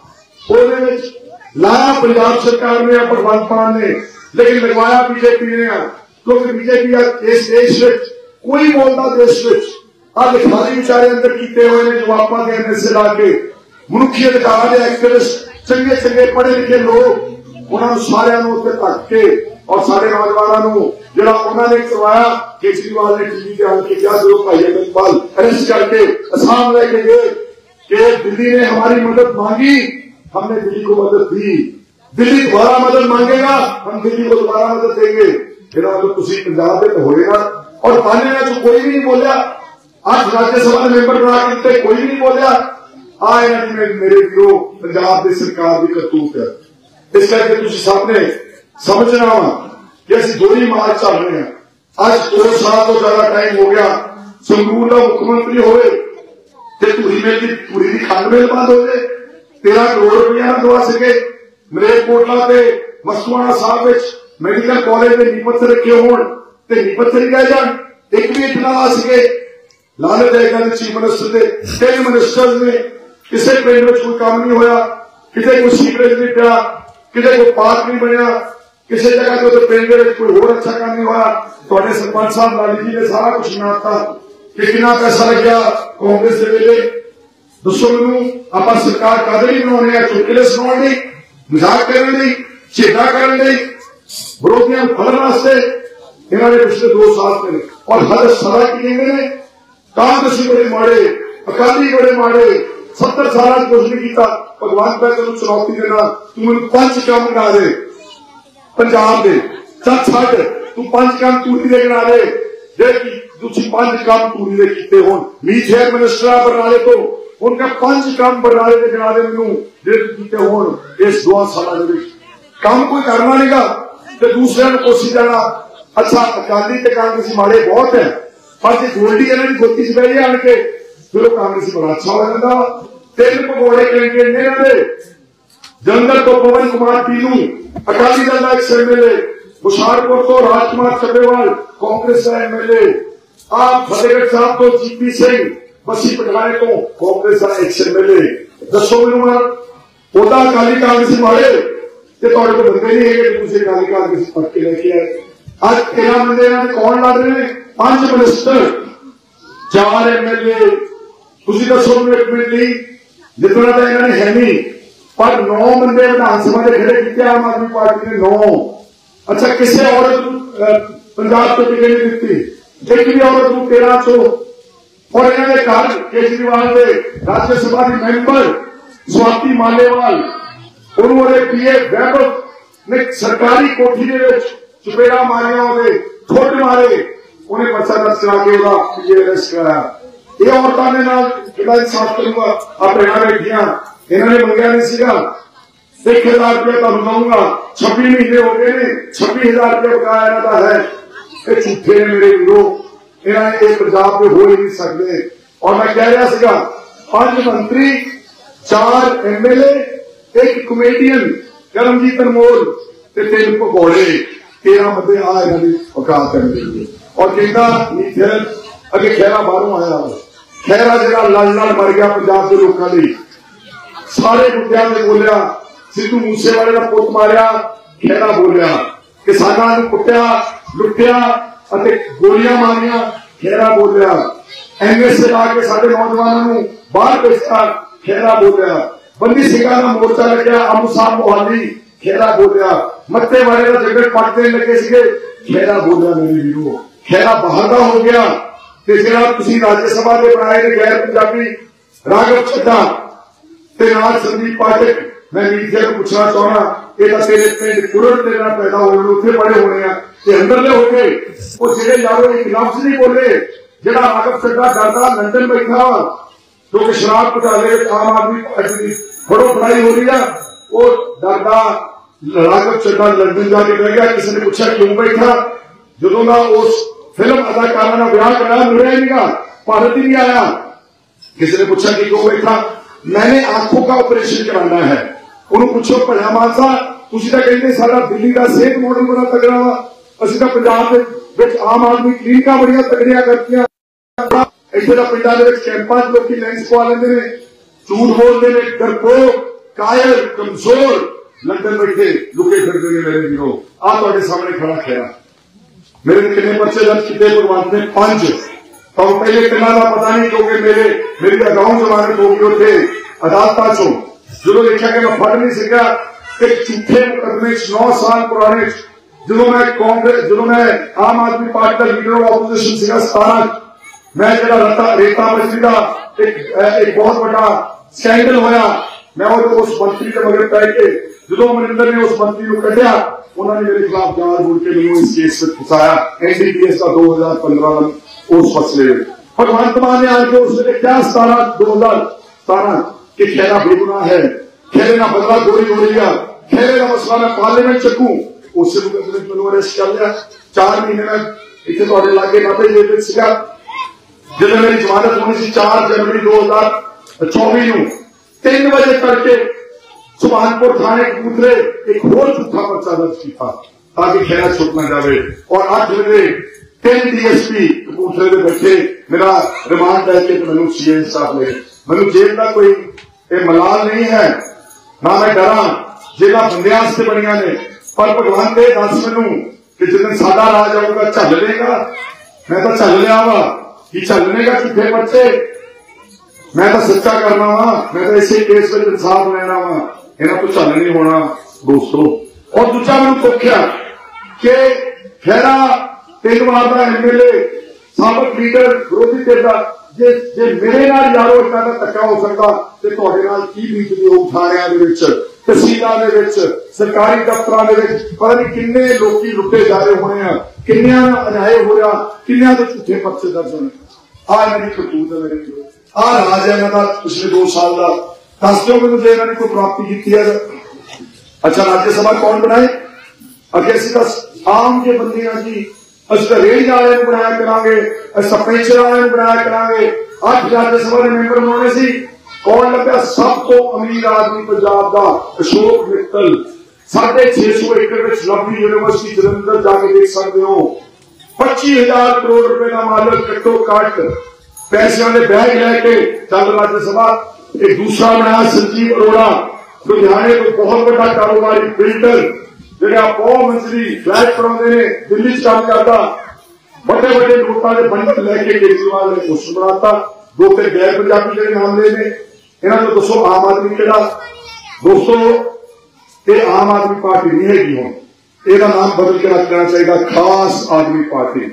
ਉਹਦੇ लाया पंजाब सरकार ने भगवंत मान ने, लेकिन लगवाया बीजेपी ने, क्योंकि बीजेपी इस देश में कोई बोलता देश में आ लिखारी विचारे अंदर किए हुए ने जवाबा के एनएसए ला के मनुखी अधिकार के एक्टिविस्ट चंगे चंगे पढ़े लिखे लोग उन्होंने सारे ढक के और सारे नौजवानों जो उन्होंने करवाया। केजरीवाल ने टीवी के आके क्या जो भाई अमृतपाल अरेस्ट करके असम लेके गए कि दिल्ली ने हमारी मदद मांगी, हमने दिल्ली को मदद दी, दिल्ली दोबारा मदद मांगेगा, हम दिल्ली को दोबारा मदद देंगे। फिर आप तुम पंजाब में तो होएगा और पाने में तो कोई भी नहीं बोलिया। आज राज्यसभा में मेंबर बना के कोई भी नहीं बोलिया। आए मेरे वीरों पंजाब की सरकार की करतूत है। इस करके तुम सामने समझना वा कि असं दो ही मार्च चल रहे हैं। आज दो साल तो ज्यादा टाइम हो गया संगरूर का मुख्यमंत्री होवे ते धूरी मेल की धूरी की खंड मेल बंद हो जाए, तेरह करोड़ रुपया ना दवा सके। मलेरकोटला ते मस्तूआना साहब मेडिकल कॉलेज में नीपत रखे होण ते नीपत ही रह जान, एक भी इतना आ सके। लालच है चीफ मिनिस्टर के कई मिनिस्टर ने किसी पिंड में कोई काम नहीं होया, किसी कोई सीवरेज नहीं पिया, किसी को पार्क नहीं बनया, किसी जगह तो पिंड में कोई और अच्छा काम नहीं होया। थोड़े सरपंच साहब लाली जी ने सारा कुछ सुनाता कि कितना पैसा लग गया कांग्रेस के वेले। दसो मैनू आप सरकार कद नहीं बनाने, चुटकले सुनाने, मजाक करने, झेड़ा करने, विरोधियों फलन वास्ते इन्होंने पिछले दो साल करे और हर सदा की ने कांग्रेसी बड़े माड़े, अकाली बड़े माड़े, सत्तर साल कुछ नहीं किया। भगवान मैं तेन चुनौती देना, तू मैं पंच काम गिना दे पंजाब के, चल छड़ तू पंच काम तूरी दे गिना दे, तुम पंच काम तूरी दे किते हो। मीत हेयर मिनिस्टर बरनाले तो उनका पंच काम बरनाले के गिना दे मैनू जे किते हो इस दो साल काम कोई करना नहीं गा तो दूसरे को कोशिश जाना। अच्छा अकाली ते कांग्रेसी माड़े बहुत है, पर जो गोल्डी इन्होंने गोती च बह आन के फिर कांग्रेसी बड़ा अच्छा हो जाता। तीन पकौड़े कैंडिडेट ने जंगल तो पवन कुमार पीलू अकाली दल का एक एमएलए, हुशियारपुर तो राजकुमार चब्बेवाल कांग्रेस का एमएलए, आप फतेहगढ़ साहब तो जीपी सिंह बसी पटवाने तो कांग्रेस का एक एमएलए। दसो मैनू ओदा अकाली कांग्रेसी माड़े तो को बंदे नहीं है कि अकाली कांग्रेसी पढ़ के लेके आए। आज तेरह बंदे कौन लड़ रहे हैं, पांच मिनिस्टर, चार एमएलए, दसो एक मिनट नहीं जितना तो इन्होंने है नहीं, पर नौ बंदे विधानसभा के खड़े किए आम आदमी पार्टी ने नौ। अच्छा किसी औरत पंजाब को टिकट नहीं दी, एक भी औरत को तेरह सौ और इन्होंने घर केजरीवाल के राज्यसभा की मेंबर स्वाति मालेवाल उन्होंने पीए वैभव ने सरकारी कोठी के चपेड़ा मारिया, ठुट मारे, उन्हें पर्चा दर्ज करा के पीए अरेस्ट कराया। ये औरतों ने नाल इंसाफ करूंगा अपने यहाँ बैठिया, इन्होंने मंगया नहीं सीगा एक हजार रुपया तुम दूंगा, छब्बी महीने हो गए ने छब्बी हजार रुपया बकाया इन्हों है। ये झूठे ने मेरे वीरो, इन्होंने एक पंजाब में हो ही नहीं सकते। और मैं कह रहा सीगा पांच मंत्री, चार एमएलए, एक कमेडियन करमजीत अनमोल तीन पकौड़े, तेरह बंदे आ इन्हों की औकात करने और कहता नीचर अगे खैरा बाहरों आया, खैरा जरा लड़ लड़ मर गया पंजाब के लोगों की सारे मुद्दों से बोलिया। सिद्धू मूसेवाले का पुत मारिया, खैरा बोलिया, किसानों को कुटिया लुटिया गोलियां मारिया, खैरा बोलिया। एमएसए आके साढ़े नौजवानों बाहर भेजता, खेरा बोलिया। बंदी सिंघा का मोर्चा लग्या अमृतसर मोहाली, खेरा बोलिया। मत्ते वाले का जगत पटने लगे सीगे, खेरा बोलिया। मेरी वीरो खेरा बाहर का हो गया। ते जिहड़ा तुसीं राज्य सभा के बनाए ने गैर पंजाबी राघव चड्ढा ते नाल संदीप पाठक, मैं मीडिया को पूछना चाहना, ये तो तेरे पिंड कुरड़ तेरे नाल पैदा होने उत्थे पढ़े होने आ ते अंदरले हो गए वो जिहड़े यारों एक लफ्ज नहीं बोले। जिहड़ा राघव चड्ढा डरदा लंदन बैठा वा क्योंकि शराब घोटाले विच आम आदमी पार्टी दी बड़ो बुराई हो रही है, वो डरदा राघव चड्ढा लंदन जाके बह गया। किसी ने पूछा क्यों बैठा, जदों दा उस फिल्म अदाकारा नाल विआह कराया मिलिया ही नहीं, भारत ही नहीं आया। किसी ने पूछा कि क्यों बैठा, मैंने आंखों का ऑपरेशन कराना है। उन्होंने पूछो भला मानसा तुसीं तां कहंदे साडा दिल्ली का सेहत मॉडल बड़ा तगड़ा वा, असीं तां पंजाब दे विच आम आदमी क्लीनिकां बड़ियां तगड़ियां करतियां। इत्थे तां पिंडां दे विच कैंपां च लोकी लैंस पवा लैंदे ने, झूठ बोलदे ने, डरपोक, कायल, कमजोर लंदन बैठे लुके फिरदे ने। मेरे वीरो आ तुहाडे सामने खड़ा खेरा। मेरे कितने पर्चे दर्ज किए भगवंत ने? पांच। तो पहले तिना का पता नहीं क्योंकि मेरे मेरी अगाऊ जमानत हो गई उठे अदालत चो। जो देखा कि मैं फड़ नहीं सका, एक झूठे मुकदमे नौ साल पुराने जो मैं कांग्रेस जो मैं आम आदमी पार्टी का लीडर ऑपोजिशन सिगा सतारा, मैं जरा रता रेता बजरी का एक एक बहुत बड़ा स्कैंडल होया। मैं और उस मंत्री के मगर पै के जो मनिंदर ने उस मंत्री को कटिया, उन्होंने मेरे खिलाफ जाल बोल के मैंने इस केस में फंसाया। एनडीपीएस का दो हजार पंद्रह उस फसले भगवंत मान ने आके उसने क्या सतारा दो हजार सतारह के खेरा बेगुनाह है, खेरे ना बदला गोली हो लिया, खेरे का मसला मैं पार्लियामेंट चकू, उससे मैंने अरेस्ट कर लिया। चार महीने में इतने थोड़े लागे नापे जेल सीगा। जब मेरी जमानत होनी सी चार जनवरी दो हजार चौबीस नू तीन बजे करके सुभानपुर थाने कपूरथले एक होर झूठा पर्चा दर्ज किया ताकि खेरा छुट न जाए। और आठ बजे तीन डीएसपी कपूरथले में बैठे मेरा रिमांड लैके तो मैंने सीए साहब ले मैंने जेल का कोई मलाल नहीं है ना मैं डरा। जेल बंदियां से बनिया ने, पर भगवान दे दस मैनू कि जिस साडा राज आऊगा झल लेगा। मैं तो झल लिया वा कि झलने का झूठे पर्चे, मैं तो सच्चा करना वा, मैं तो इसे केस में इंसाफ लेना वा, इन्हों तो झल नहीं होना दोस्तों। और दूसरा मैं दुखिया कि खेरा तीन बार का एमएलए साबक लीडर विरोधी धिर का जे जे मेरे नाल यारो इतना का धक्का हो सकता तो तुहाडे नाल की बीतदी हो थाणियां दे विच, तहसीलां दे विच, सरकारी दफ्तरां दे विच पता नहीं किन्ने लोकी लुटे जा रहे होने आ, किन्नियां अन्याय होया, किन्नियां दे झूठे पर्चे दर्ज होने। आ इन्हां दी करतूत है मेरे वीरो, आ राज है इन्हां दा पिछले दो साल का। दस दो मुझे इन्होंने कोई प्राप्ति की है। अच्छा राज्यसभा कौन बनाए? अगे असं आम जो बंदे हाँ जी, असं रेहड़ी वाले बनाया करांगे, असं पेंशन वाले बनाया करांगे। अठ राज्यसभा के मैंबर बनाने सी, कौन लगा? सब तो अमीर आदमी पंजाब का अशोक मित्तल, साढ़े छे सौ एकड़ में लवली यूनिवर्सिटी जलंधर जाके देख सकते हो। पच्ची हजार करोड़ रुपए का मालक कट्टो कट पैसे वाले बैग लैके चल राज्यसभा। एक दूसरा बनाया संजीव अरोड़ा, लुधियाने को बहुत बड़ा कारोबारी बिल्डर जो बहु मंजिली फ्लैट बनाते हैं, दिल्ली काम करता, बड़े बड़े नोटा के बंडल लैके केजरीवाल ने कुछ बनाता। दो तीन गैर पंजाबी जो मामले ने, इन्होंने तो दसो आम आदमी केड़ा? दोस्तों ये आम आदमी पार्टी नहीं हैगी, हम इसका नाम बदल के रख देना चाहिए खास आदमी पार्टी।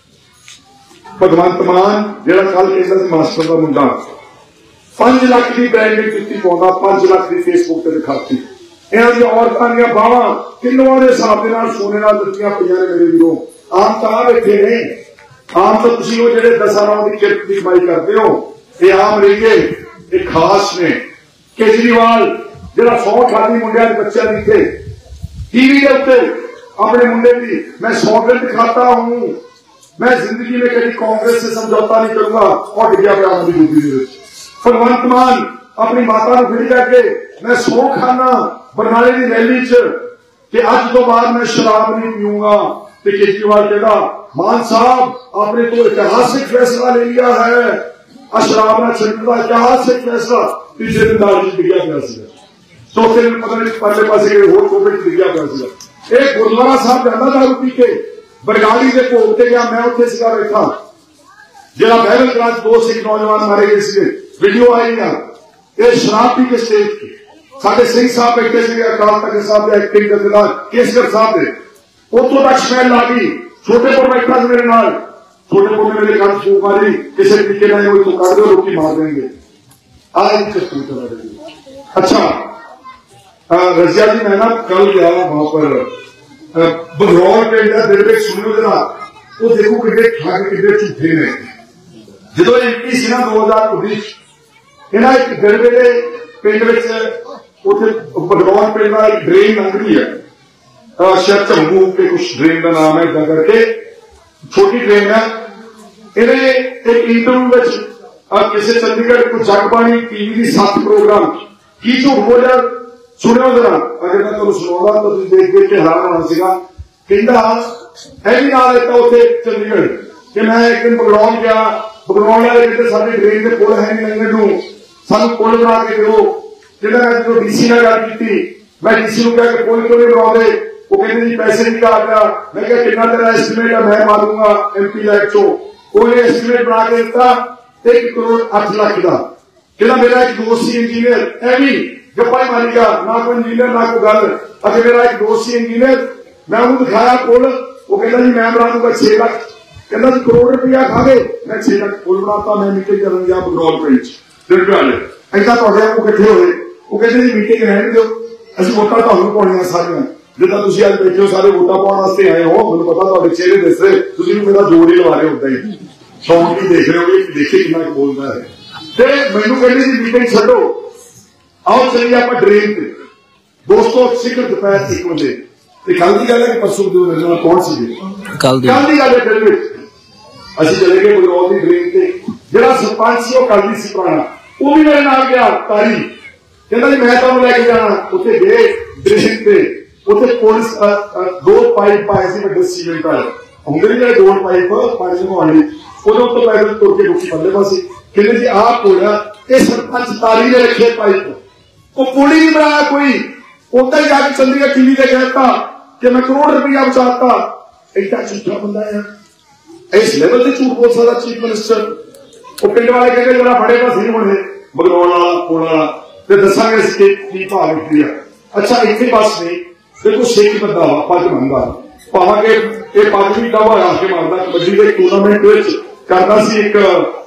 भगवंत मान जो कल कहता मास्टर का मुंडा पांच लाख की ब्रांडिंग जुत्ती पाउंदा, पांच लाख की फेसबुक पर दिखाती। इन्हों दी औरतां दी बावां किलोआं दे हिसाब दे नाल सोने नाल दित्तियां पईयां ने। मेरे वीरो आम तां बैठे ने, आम तो तुसीं वो जिहड़े दसां राउंड दी किरत दी कमाई करदे हो, ये आम रहीगे ये खास ने। केजरीवाल जिहड़ा सौ खादी मुंडियां दे बच्चें दी थे टीवी के उत्ते अपने मुंडे की मैं सौगंध दिखाता हूं, मैं जिंदगी में कभी कांग्रेस से समझौता नहीं करूंगा, और डिग्या पे आम दी ड्यूटी। भगवंत मान अपनी माता को फिर जाके मैं सौ खाना बरनाले की रैली च कि अज तो बाद मैं शराब नहीं पीऊंगा। तो केजरीवाल कहता मान साहब आपने तो ऐतिहासिक फैसला ले लिया है, शराब न छड्डण दा ऐतिहासिक फैसला। तीसरे दिन दारू डिग्या पिया सीगा, चौथे दिन पता नहीं परले पासे होर कोविड डिग्या पिया सीगा। एक गुरुद्वारा साहब जाता दारू पी के बरगाड़ी के भोग ते गया, मैं उत्थे सीगा बैठा, ਜਿਹੜਾ ਬਹਿਬਲ ਕਲਾਂ दो सिख नौजवान मारे गए थे, वीडियो आई ना, ये शराब पी के स्टेज की साढ़े सिंह साहब बैठे थे, अकाल तख्त साहब के एक्टिंग जथेदार केसगर साहब ने उतों तक स्मैल ला गई। छोटेपुर बैठा से मेरे नाल, छोटेपुर में मेरे घर फूक मारी, किसी तरीके नहीं हुई तो कर दो, रोटी मार देंगे। अच्छा रजिया जी, मैं ना कल गया वहां पर बघरौल पिंड दिल सुनियो जरा, वो देखो कितने ठग कितने झूठे ने। जो एमपी से ना दो हजार उन्नीस इन्हें एक दिलवे पिंड बघरौल पिंड का एक ड्रेन लंघ रही है, शायद झंगू के कुछ ड्रेन का नाम है, इदा करके छोटी ड्रेन है। इन्हें एक इंटरव्यू किसी चंडीगढ़ को जगबाणी टीवी की सात प्रोग्राम की झूठ बोलिया सुनियो जरा, अगर मैं तुम सुनाऊंगा तो तुम देख देख के हैरान होना सीगा। कहता है भी ना लेता उसे चंडीगढ़ कि मैं एक दिन बघरौल गया, बघरौल वाले कहते सारे ड्रेन के पुल है नहीं लंघने नूं, सानू पुल बना के दो। जिहड़ा मैं जो डीसी नाल गल कीती, मैं डीसी नूं कहा कि पुल क्यों नहीं बनाउंदे, वो कहते जी पैसे नहीं आ गया। मैं कहा कितना तेरा एस्टीमेट है, मैं मारूंगा एमपी लैक चो। उन्हें एस्टीमेट बना के दिता एक करोड़ अठ लाख का। जिहड़ा मेरा एक दोस्त सी इंजीनियर एवी गप्पा ही मारी गया, ना कोई इंजीनियर ना कोई गल। अगर मेरा एक दोस्त सी इंजीनियर, मैं उन्हें दिखाया पुल, वो कहता जी मैं बना दूंगा छह लाख, कहता जी करोड़ रुपया खा गए, मैं छह लाख पुल बनाता। मैं मीटिंग कर गया बघरौल पिंड दिलवे वाले, ऐसा तुहाडे को इकट्ठे होए, वो कहते जी मीटिंग रहने दो, असं वोटां तुहानूं पाउणियां सारियां, जिद्दां तुसीं अज बैठे हो सारे वोटां पाउण वास्ते आए हो। मैनूं पता तुहाडे चेहरे दिस रहे, तुसीं मेरा जोर ही लवा रहे हो, उदां ही शौक ही देख रहे हो कि देखे कितना बोलता है। ते मैनूं कहंदे जी मीटिंग छड्डो, आओ चलिए आप ड्रेन पे। दोस्तों सिखर दोपहर एक बजे कल की गल है कि परसों दो दिन कौन सी कल की गल है दिल असं चले गए बघरौल की ड्रेन से। जो सरपंच से कल भी सी पुराना, वो भी मेरे नाल गया तारी, कहता जी मैं तुहानूं लैके जाना। उत्थे गए ड्रेन पे, उत्थे पुलिस दो पाइप पाए सी वड्डे सीमेंट वाले, हुंदे नहीं जेहड़े दो पाइप पानी लंघाउण लई, उहदे उत्तों पैदल तुर के रुकी पल्ले पासे। कहते जी आह पुल ये सरपंच तारी ने रखे पाइप, वो पुल ही नहीं बनाया कोई। उदा ही जाके चंडीगढ़ टीवी से कहता कि मैं करोड़ रुपया बचाता। एडा झूठा बंदा है, इस लेवल से झूठ बोल सकता चीफ मिनिस्टर। वो पिंड वाले कहते जरा बड़े पास नहीं होने बघरौल वाला पुल वाला, तो दसांगे की भाव निकली। अच्छा इतनी बस नहीं, देखो सिख बंदा वा पग मंगा भावा के ये पग भी दबा के मारदा। कबड्डी के टूर्नामेंट करता सी एक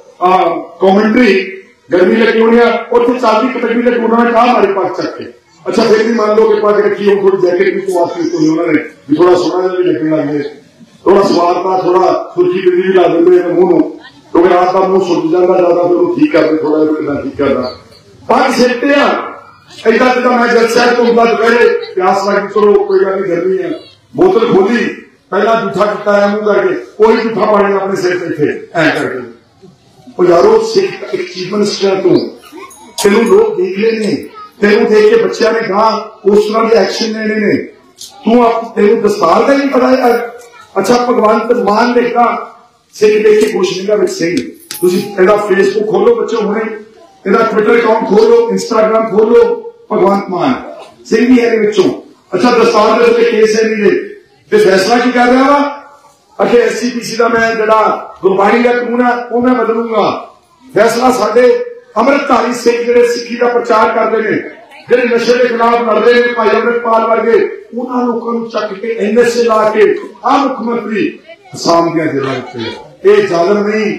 कॉमेंट्री, गर्मी लगी होनी है, उत्थे चलती कबड्डी के टूर्नामेंट आ हमारे पग चक के। अच्छा फिर भी मान लो कि पग रखी हो, थोड़ी जैकेट भी तो वापस तो उन्होंने भी थोड़ा सोना भी लगने लगे, थोड़ा स्वाद था, थोड़ा सुर्खी बिंदी भी ला देंगे मुंह नूं, क्योंकि रात का मुंह सुट जाता ज्यादा, फिर ठीक करते थोड़ा इतना ठीक करना। पग सिरते आ ऐसा जिदा मैं जल शहर तो उदा दोपहरे प्यास लगी, चलो कोई गल नहीं गर्मी है, बोतल खोली पहला जूठा किता है मुंह करके, कोई जूठा पानी अपने सिर पे थे ऐ करके। यारो सिख एक चीफ मिनिस्टर तू तेनों लोग देख लेने, तेनों देख के बच्चों ने कहा उस तरह के एक्शन लेने ने, तू आप तेनों दस्तार का नहीं पता है। अच्छा भगवंत मान ने कहा सिख देख के खुश नहीं सिंह, तुम फेसबुक खोलो बच्चों हुणे, ट्विटर अकाउंट खोल लो, इंस्टाग्राम खोल लो, भगवंत मान सिंह भी है बच्चों। अच्छा दस्तार के केस है नहीं दे फैसला की कर रहा वा, अखे एस सी पी सी का मैं जरा गुरबाणी का कानून है वो मैं बदलूंगा। फैसला साडे अमृतधारी सिख जिहड़े सिक्खी का प्रचार करते हैं, जिहड़े नशे के खिलाफ लड़ रहे हैं, भाई अमृतपाल वर्गे, उन्होंने लोगों को चक के एन एस ए ला के आ मुख्यमंत्री आसाम दिया जेलों ये जालम नहीं,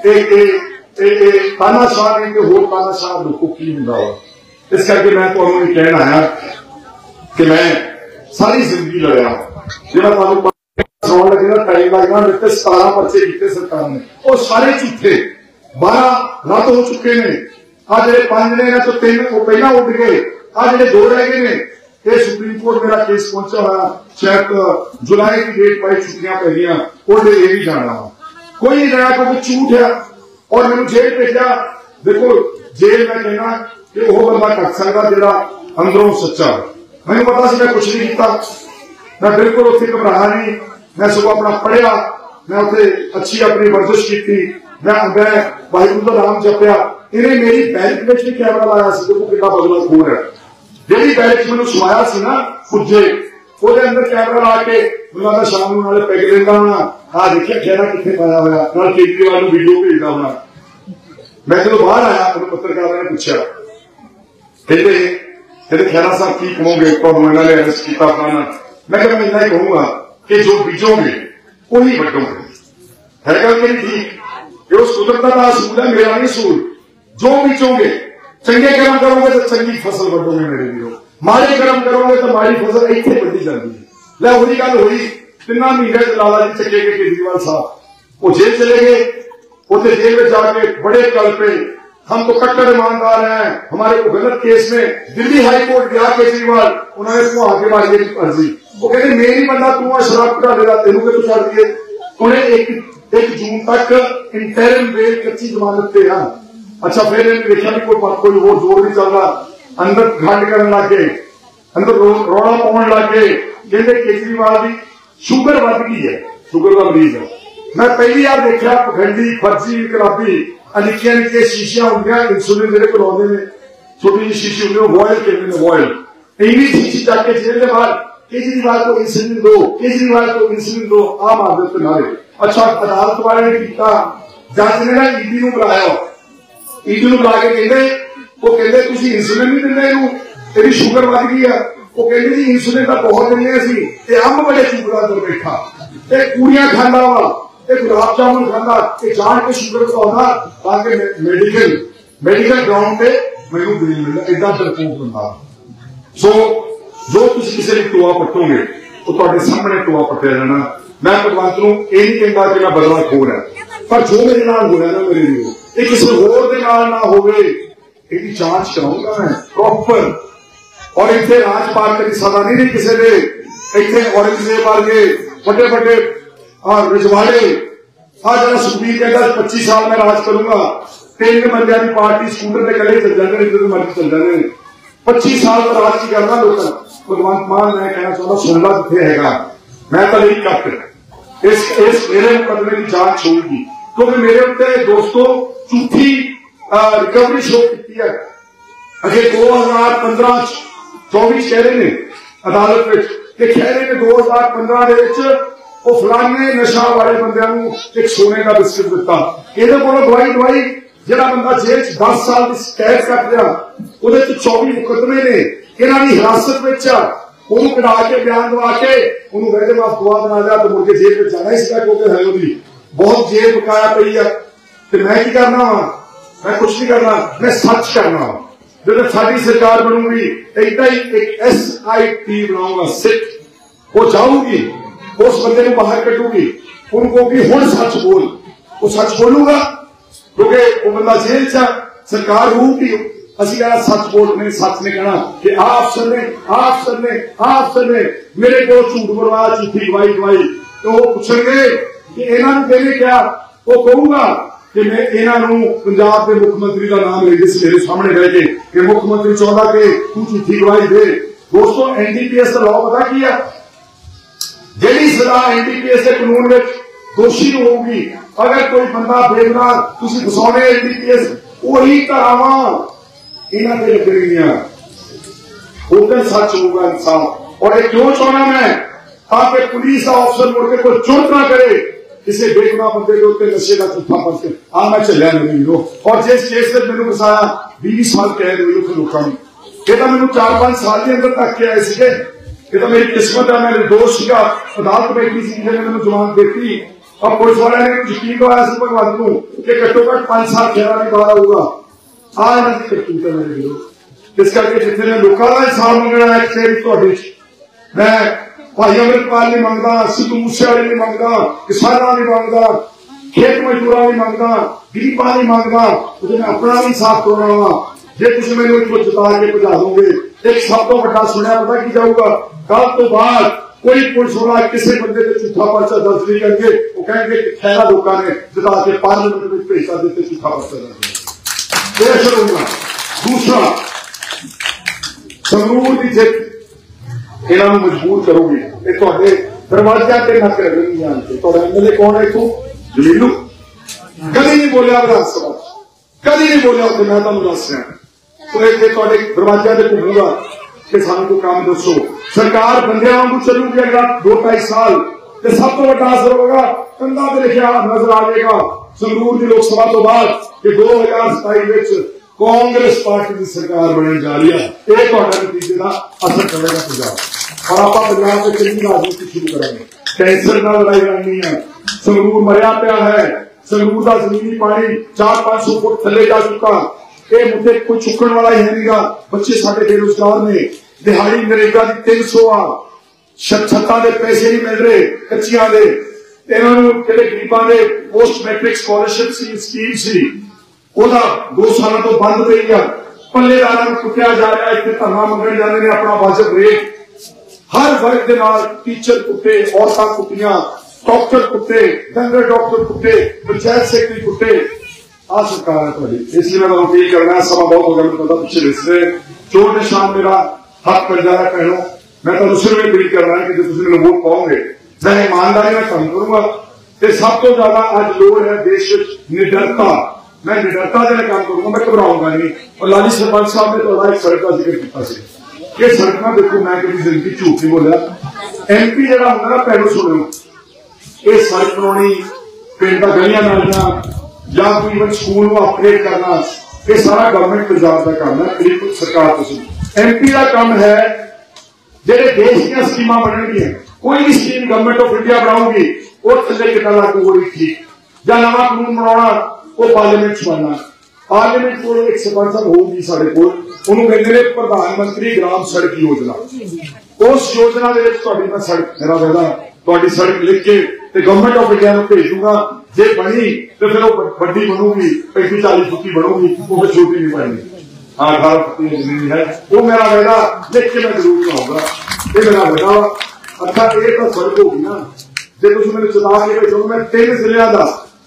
तानाशाह नहीं कि होर तानाशाह लोगों की हुंदा वा। इस करके मैं तुहानूं ये कहना आया कि मैं सारी जिंदगी लड़िया, जिहड़ा तुहानूं सुनाउण लगेगा टाइम लगना, मेरे सतारह पर्चे कीते सरकार ने, वो सारे झूठे, बारह रद्द हो चुके ने। आ जिहड़े पंज ने तो तीन वो पहला उठ गए, आ जिहड़े दो रह गए ने, ये सुप्रीम कोर्ट मेरा केस पहुंचा हुआ, शायद जुलाई की डेट पाई, छुट्टियां पै गई, ओडे ये भी जाना कोई नहीं जाना क्योंकि झूठ है। और मैंने जेल भेजा, देखो जेल मैं कहना कि वह बंदा कट सकता जिहड़ा अंदरों सच्चा। मैंने पता सी मैं कुछ नहीं किया, मैं बिल्कुल उत्थे घबराया नहीं, मैं सगों अपना पढ़िया, मैं उत्थे अच्छी अपनी वर्जिश की, मैं मैं वाहिगुरू का नाम जपिया। इन्हें मेरी बैंक में भी कैमरा लाया, देखो कितना बदला खून है। जी बैंक मैंने सुनाया सी ना पुजे ਉਹਦੇ ਅੰਦਰ ਕੈਮਰਾ ਲਾ ਕੇ ਉਹਨਾਂ ਦਾ ਸ਼ਾਮ ਨੂੰ ਨਾਲੇ ਪੈਗ ਲੈਂਦਾ ਹੋਣਾ, ਆਹ ਦੇਖਿਆ ਖਹਿਰਾ ਕਿੱਥੇ ਪਾਇਆ ਹੋਇਆ, ਨਾਲ ਕੇਜਰੀਵਾਲ ਨੂੰ ਵੀਡੀਓ ਭੇਜਦਾ ਹੋਣਾ। ਮੈਂ ਜਦੋਂ ਬਾਹਰ ਆਇਆ ਮੈਨੂੰ ਪੱਤਰਕਾਰਾਂ ਨੇ ਪੁੱਛਿਆ, ਕਹਿੰਦੇ ਕਹਿੰਦੇ ਖਹਿਰਾ ਸਾਹਿਬ ਕੀ ਕਹੋਗੇ, ਤੁਹਾਨੂੰ ਇਹਨਾਂ ਨੇ ਅਰੈਸਟ ਕੀਤਾ ਆਪਣਾ। ਮੈਂ ਕਿਹਾ ਮੈਂ ਇੰਨਾ ਹੀ ਕਹੂੰਗਾ ਕਿ ਜੋ ਬੀਜੋਗੇ ਉਹੀ ਵੱਢੋਗੇ। ਹੈ ਗੱਲ ਮੇਰੀ ਠੀਕ? ਇਹ ਉਸ ਕੁਦਰਤ ਦਾ ਅਸੂਲ ਹੈ, ਮੇਰਾ ਨਹੀਂ ਅਸੂਲ। ਜੋ ਬੀਜੋਗੇ, ਚੰਗੇ ਕਰਮ ਕਰੋਗੇ ਤਾਂ ਚੰਗੀ ਫਸਲ ਵੱਢੋਗੇ ਮੇਰੇ ਵੀਰੋ, ਮਾੜੇ ਕਰਮ ਕਰੋਗੇ ਤਾਂ ਮਾੜੀ ਫਸਲ ਇੱਥੇ ਵੱਢੀ ਜਾਂਦੀ ਹੈ। ਲੈ ਉਹਦੀ ਗੱਲ ਹੋਈ, ਤਿੰਨਾਂ ਮਹੀਨੇ ਚ ਲਾਲਾ ਜੀ ਚੱਕੇ ਗਏ केजरीवाल साहब, वो जेल चले गए। उसे जेल में जाके बड़े कल पे हम तो कट्टर ईमानदार हैं, हमारे को गलत केस में दिल्ली हाई कोर्ट गया केजरीवाल, उन्होंने उसको आगे मारी अर्जी। वो कहते मेरी बंदा तू शराब कटा देगा, तेनू के तो छड़ दिए। उन्हें एक एक जून तक इंटरिम बेल कच्ची जमानत पे है। अच्छा फिर देखा भी कोई कोई वो जोर नहीं चल रहा, अंदर घंट करने लग गए, अंदर रौला पाने लग गए। कहते केजरीवाल की शुगर बढ़ गई है, शुगर का मरीज है। मैं पहली बार देखा पखंडी फर्जी इनकलाबी निक्किया निक्किया शीशियां होंगे इंसुलिन जेडे पिलाते हैं, छोटी जी शीशी होंगी वॉयल कहते हैं, वॉयल इन्नी शीशी चक के जेल के बाद केजरीवाल को इंसुलिन दो, केजरीवाल को इंसुलिन दो, आम आदमी पे नारे। अच्छा अदालत वाले ने किया, जज ने ना ईडी नूं बुलाया, ईडी नूं बुला के कहते वो कहते तुसीं इंसुलिन नहीं दिंदे इहनूं, तेरी शुगर बढ़ गई है। वो कहते जी इंसुलिन का बहुत दिंदे असीं, ते अंब बड़े चूकड़ा अंदर बैठा, ते पूड़ियां खांदा वा, ते गुलाब जामुन खांदा, ते जान के शुगर बढ़ाउंदा ताकि मेडिकल मेडिकल ग्राउंड पे मैनूं बिल मिलदा। इदां तरपूत हुंदा। सो जो तुसीं किसी ने टोआ पट्टोगे वो तुहाडे सामने टोआ पट्टिया जाना। मैं भगवंत नूं ये नहीं कहता कि मैं बदला खोर है, पर जो मेरे नाल होया ना मेरे लिए ये किसी होर दे नाल ना होवे, इसकी जांच कराऊंगा मैं प्रॉपर। और इतने राजपाल कभी सदा नहीं रही किसी ने, इतने औरंगजेब वर्गे बड़े बड़े रजवाड़े आ जरा सुखबीर कहता पच्चीस साल में राज करूंगा, तीन बंद की पार्टी स्कूटर से कले चल जाते इधर मर्जी चल जाते, पच्चीस साल का राज की करना लोग। भगवंत मान मैं कहना चाहता सुनला जिथे है, मैं तो नहीं कट इस इस मेरे मुकदमे की जांच होगी, क्योंकि मेरे उत्ते दोस्तों झूठी रिकवरी शो की है। अगे दो हजार पंद्रह चौबीस कह रहे ने अदालत में कह रहे ने दो हजार पंद्रह वो फलाने नशा वाले बंद एक सोने का बिस्किट दिता, ये दवाई दवाई जरा बंदा जेल दस साल की कैद कट रहा, वो चौबीस मुकदमे ने इन्हों की हिरासत में कढ़ा के बयान दवा के उन्होंने वैसे माफ दुआ बना लिया, तो मुड़के जेल में जाना ही सीगा क्योंकि है उसकी बहुत जेल बकाया पई है। तो मैं की करना वा, मैं कुछ नहीं करना, मैं सच करना वा। जो साडी सरकार बनूंगी इदा ही एक एस आई टी बनाऊंगा, सिट वो जाऊंगी उस बंदे को बाहर कटूंगी, उनको भी हुण सच बोल, वो सच बोलूंगा क्योंकि वो बंदा जेल च सरकार रूगी, असं कहना सच बोलने सच ने कहना कि आ अफसर ने आ अफसर ने आ अफसर ने मेरे को झूठ बोलवाया, झूठी गवाही दवाई। तो वो पूछेंगे कि इन्होंने देने क्या, वो कहूंगा कि मैं इन्हों पंजाब के मुख्यमंत्री का नाम ले जिस मेरे सामने रह के कि मुख्यमंत्री चाहता कि तू झूठी गवाही दे। दोस्तों एनडीपीएस का लॉ पता की है, जी सजा एनडीपीएस के कानून में दोषी होगी अगर कोई बंदा बेगुनाह तुम फसाने एनडीपीएस वही धारावां इन्हों के लगनिया, उधर सच होगा इंसाफ। और ये क्यों चाहना मैं, ताकि पुलिस का अफसर मुड़ के कोई चुप ना करे किसी बेगुनाह बंदे के उत्ते नशे का झूठा पर्च आ मैं चलिया नहीं लो। और जिस केस में मैंने फसाया बीस साल कैद हुई उस लोगों ने, ये तो मैंने चार पांच साल के अंदर तक के आए थे, ये तो मेरी किस्मत है, मेरे दोस्त का अदालत बैठी सी मैंने जमानत देखी। अब पुलिस वाले ने यकीन करवाया सी भगवंत को कि घट्टो घट पांच साल खेरा नहीं बाहर होगा, आ इन्हों की करतूत है मेरे विरोध। इस करके जितने लोगों का इंसाफ मंगना है थोड़े मैं भाई अमृतपाल नहीं मंगता, सिद्धू मूसेवाले नहीं मंगता, किसाना नहीं मंगता, खेत मजदूर नहीं मंगता, गरीबा नहीं मंगता, तो मैं अपना भी इंसाफ करवाना वा। जे तुम मैंने इतों जिता के भजा दोगे एक सब तो बड़ा सुनिया पता की जाऊगा, कल तो बाद कोई पुलिस वाला किसी बंदे ने झूठा पर्चा दर्ज नहीं करके वो कहेंगे कि खैरा लोगों ने जिता के पार्लियामेंट में भेजा देते झूठा पर्चा दर्ज होगा। दूसरा संगरूर की जित इन्हों मजबूर करोगे, ये थोड़े दरवाजा के नक नहीं जानते। थोड़ा एमएलए कौन है इतों जलीलू कभी नहीं बोलिया विधानसभा, कभी नहीं बोलिया उत्ते मैं तुम दस रहा। तो एक दरवाजा से घूमूंगा कि सानू कोई काम दसो। सरकार बंदियां वांगू चलूगी अगला दो ढाई साल ते सब तो बड़ा असर होगा कंधा ते लिखिया नजर आ जाएगा संगरूर की लोक सभा तो बाद कि दो हजार सताई विच कांग्रेस पार्टी की सरकार बनने जा रही है। ये तुहाडा नतीजे का असर करेगा पंजाब और आप पंजाब में चंगी राजनीति शुरू करेंगे। कैंसर नाल लड़ाई लड़नी है। संगरूर मरिया पिया है। संगरूर का जमीनी पानी चार पांच सौ फुट थले जा चुका। ये मुद्दे कोई चुकन वाला ही नहीं। बच्चे साडे बेरोजगार ने। दिहाड़ी नरेगा की तीन सौ आ छत्ता के पैसे नहीं मिल रहे कच्चिया के। इन्होंने गरीबों के पोस्ट मैट्रिक स्कॉलरशिप स्कीम सी ओदा दो साल तो बंद पई है। पल्लेदारां नूं कुटिया जा रहा है। इत्थे धरना मंगण जाते हैं अपना वाजब रेट। हर वर्ग के नाल टीचर कुटे औरतां कुटियां डॉक्टर कुटे डंगर डॉक्टर कुटे पंचायत सेक्रेटरी कुटे। आ सरकार है तुहाडी। इसलिए मैं तुहानूं अपील करना समा बहुत हो गया मैं पता पिछले रिश्ते चोर निशान मेरा हक कर जा रहा कहनो मैं तो सिर्फ अपील करना है कि जो तुम मैंने वोट पाओगे मैं ईमानदारी में काम करूंगा। तो सब तो ज्यादा अज लोड़ है देश निडरता। मैं निडरता से काम करूंगा मैं घबराऊंगा नहीं। और लाली सरपंच साहब ने तो एक सड़क का जिक्र किया कि सड़क देखो मैं कभी जिंदगी झूठ नहीं बोलिया। एम पी जरा होंगे ना पहले सुनो ये सड़क बनानी पिंड का गलियां नालियां या कोई इवन स्कूल को अपग्रेड करना ये सारा गवर्नमेंट पंजाब का काम है। बिल्कुल सरकार एम पी का काम है जेडे देश दी स्कीमां बननगियां कोई भी स्कीम गवर्नमेंट ऑफ इंडिया बनाऊगी वो थले कितना लागू होगी ठीक या नवा कानून बनाना वो पार्लीमेंट च बनना। पार्लीमेंट को एक सरपंच होगी साडे कोल उन्होंने कहते हैं प्रधानमंत्री ग्राम सड़क योजना। उस योजना दे विच तुहाडी मैं सड़क मेरा वादा तुहाडी सड़क लिख के ते गवर्नमेंट ऑफ इंडिया को भेज दूंगा। जे बनी तो फिर वो बड़ी बनूगी पैंती चालीस फुटी बनूगी वो छोटी नहीं बननी। हाँ अठारह फुटी जमीन है वो मेरा वादा लिख के मैं जरूर कराऊंगा। ये मेरा वादा। अच्छा ये तो सड़क होगी ना जो तुम मैंने चुना के भेजो मैं तीन जिलों का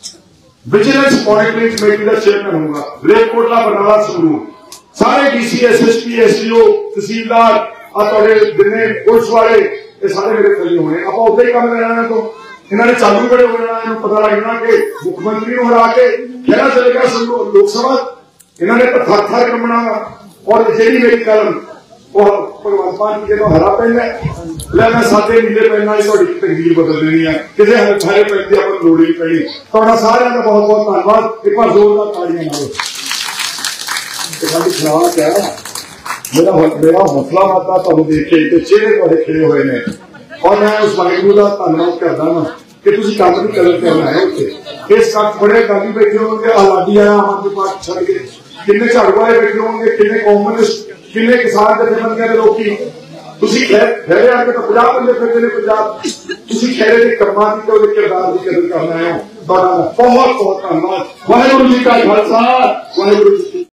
विजिलेंस मॉनिटरिंग कमेटी का चेयरमैन होगा। रेलकोटला बरनाला संगरूर सारे DC S S P S D O तहसीलदार जिन्हें पुलिस वाले ये सारे मेरे थले होने आप उदा ही काम लेना तो इन्होंने चालू खड़े हो जाना पता लग जाना कि मुख्यमंत्री को हरा के कहना चलेगा लोकसभा इन्होंने तो थर थर करना और जी मेरी कलम भगवंत मान की जो हरा पेन है ले मैं सादे नीले पेन तकदीर बदल देनी है किसी हरे पेन की अपन लोड़ नहीं पैनी। तो सारे का बहुत बहुत धन्यवाद। एक बार जोरदार तालियां मारो। खिलाफ है मेरा मेरा हौसला माता तुम देख के चेहरे तुहाडे खिले हुए ने और मैं उस वाहिगुरू का धन्यवाद करदा वा कि तुसीं काम की कदर करना है। उत्थे इस कख बड़े गाली बैठे होंगे आजादी आया आम आदमी पार्टी छड़ के किन्ने झाड़ू वाले बैठे होंगे किन्ने कॉमनिस्ट किन्ने किसान जथेबंदियां दे लोकी तुसीं खैरे आके तो पंजाह बंदे फिरदे ने पंजाब तुसीं खैरे दे कर्मां दी ते ओहदे किरदार दी कदर करना है। तुहाडा बहुत बहुत धन्यवाद। वाहिगुरू जी का खालसा वाहिगुरू जी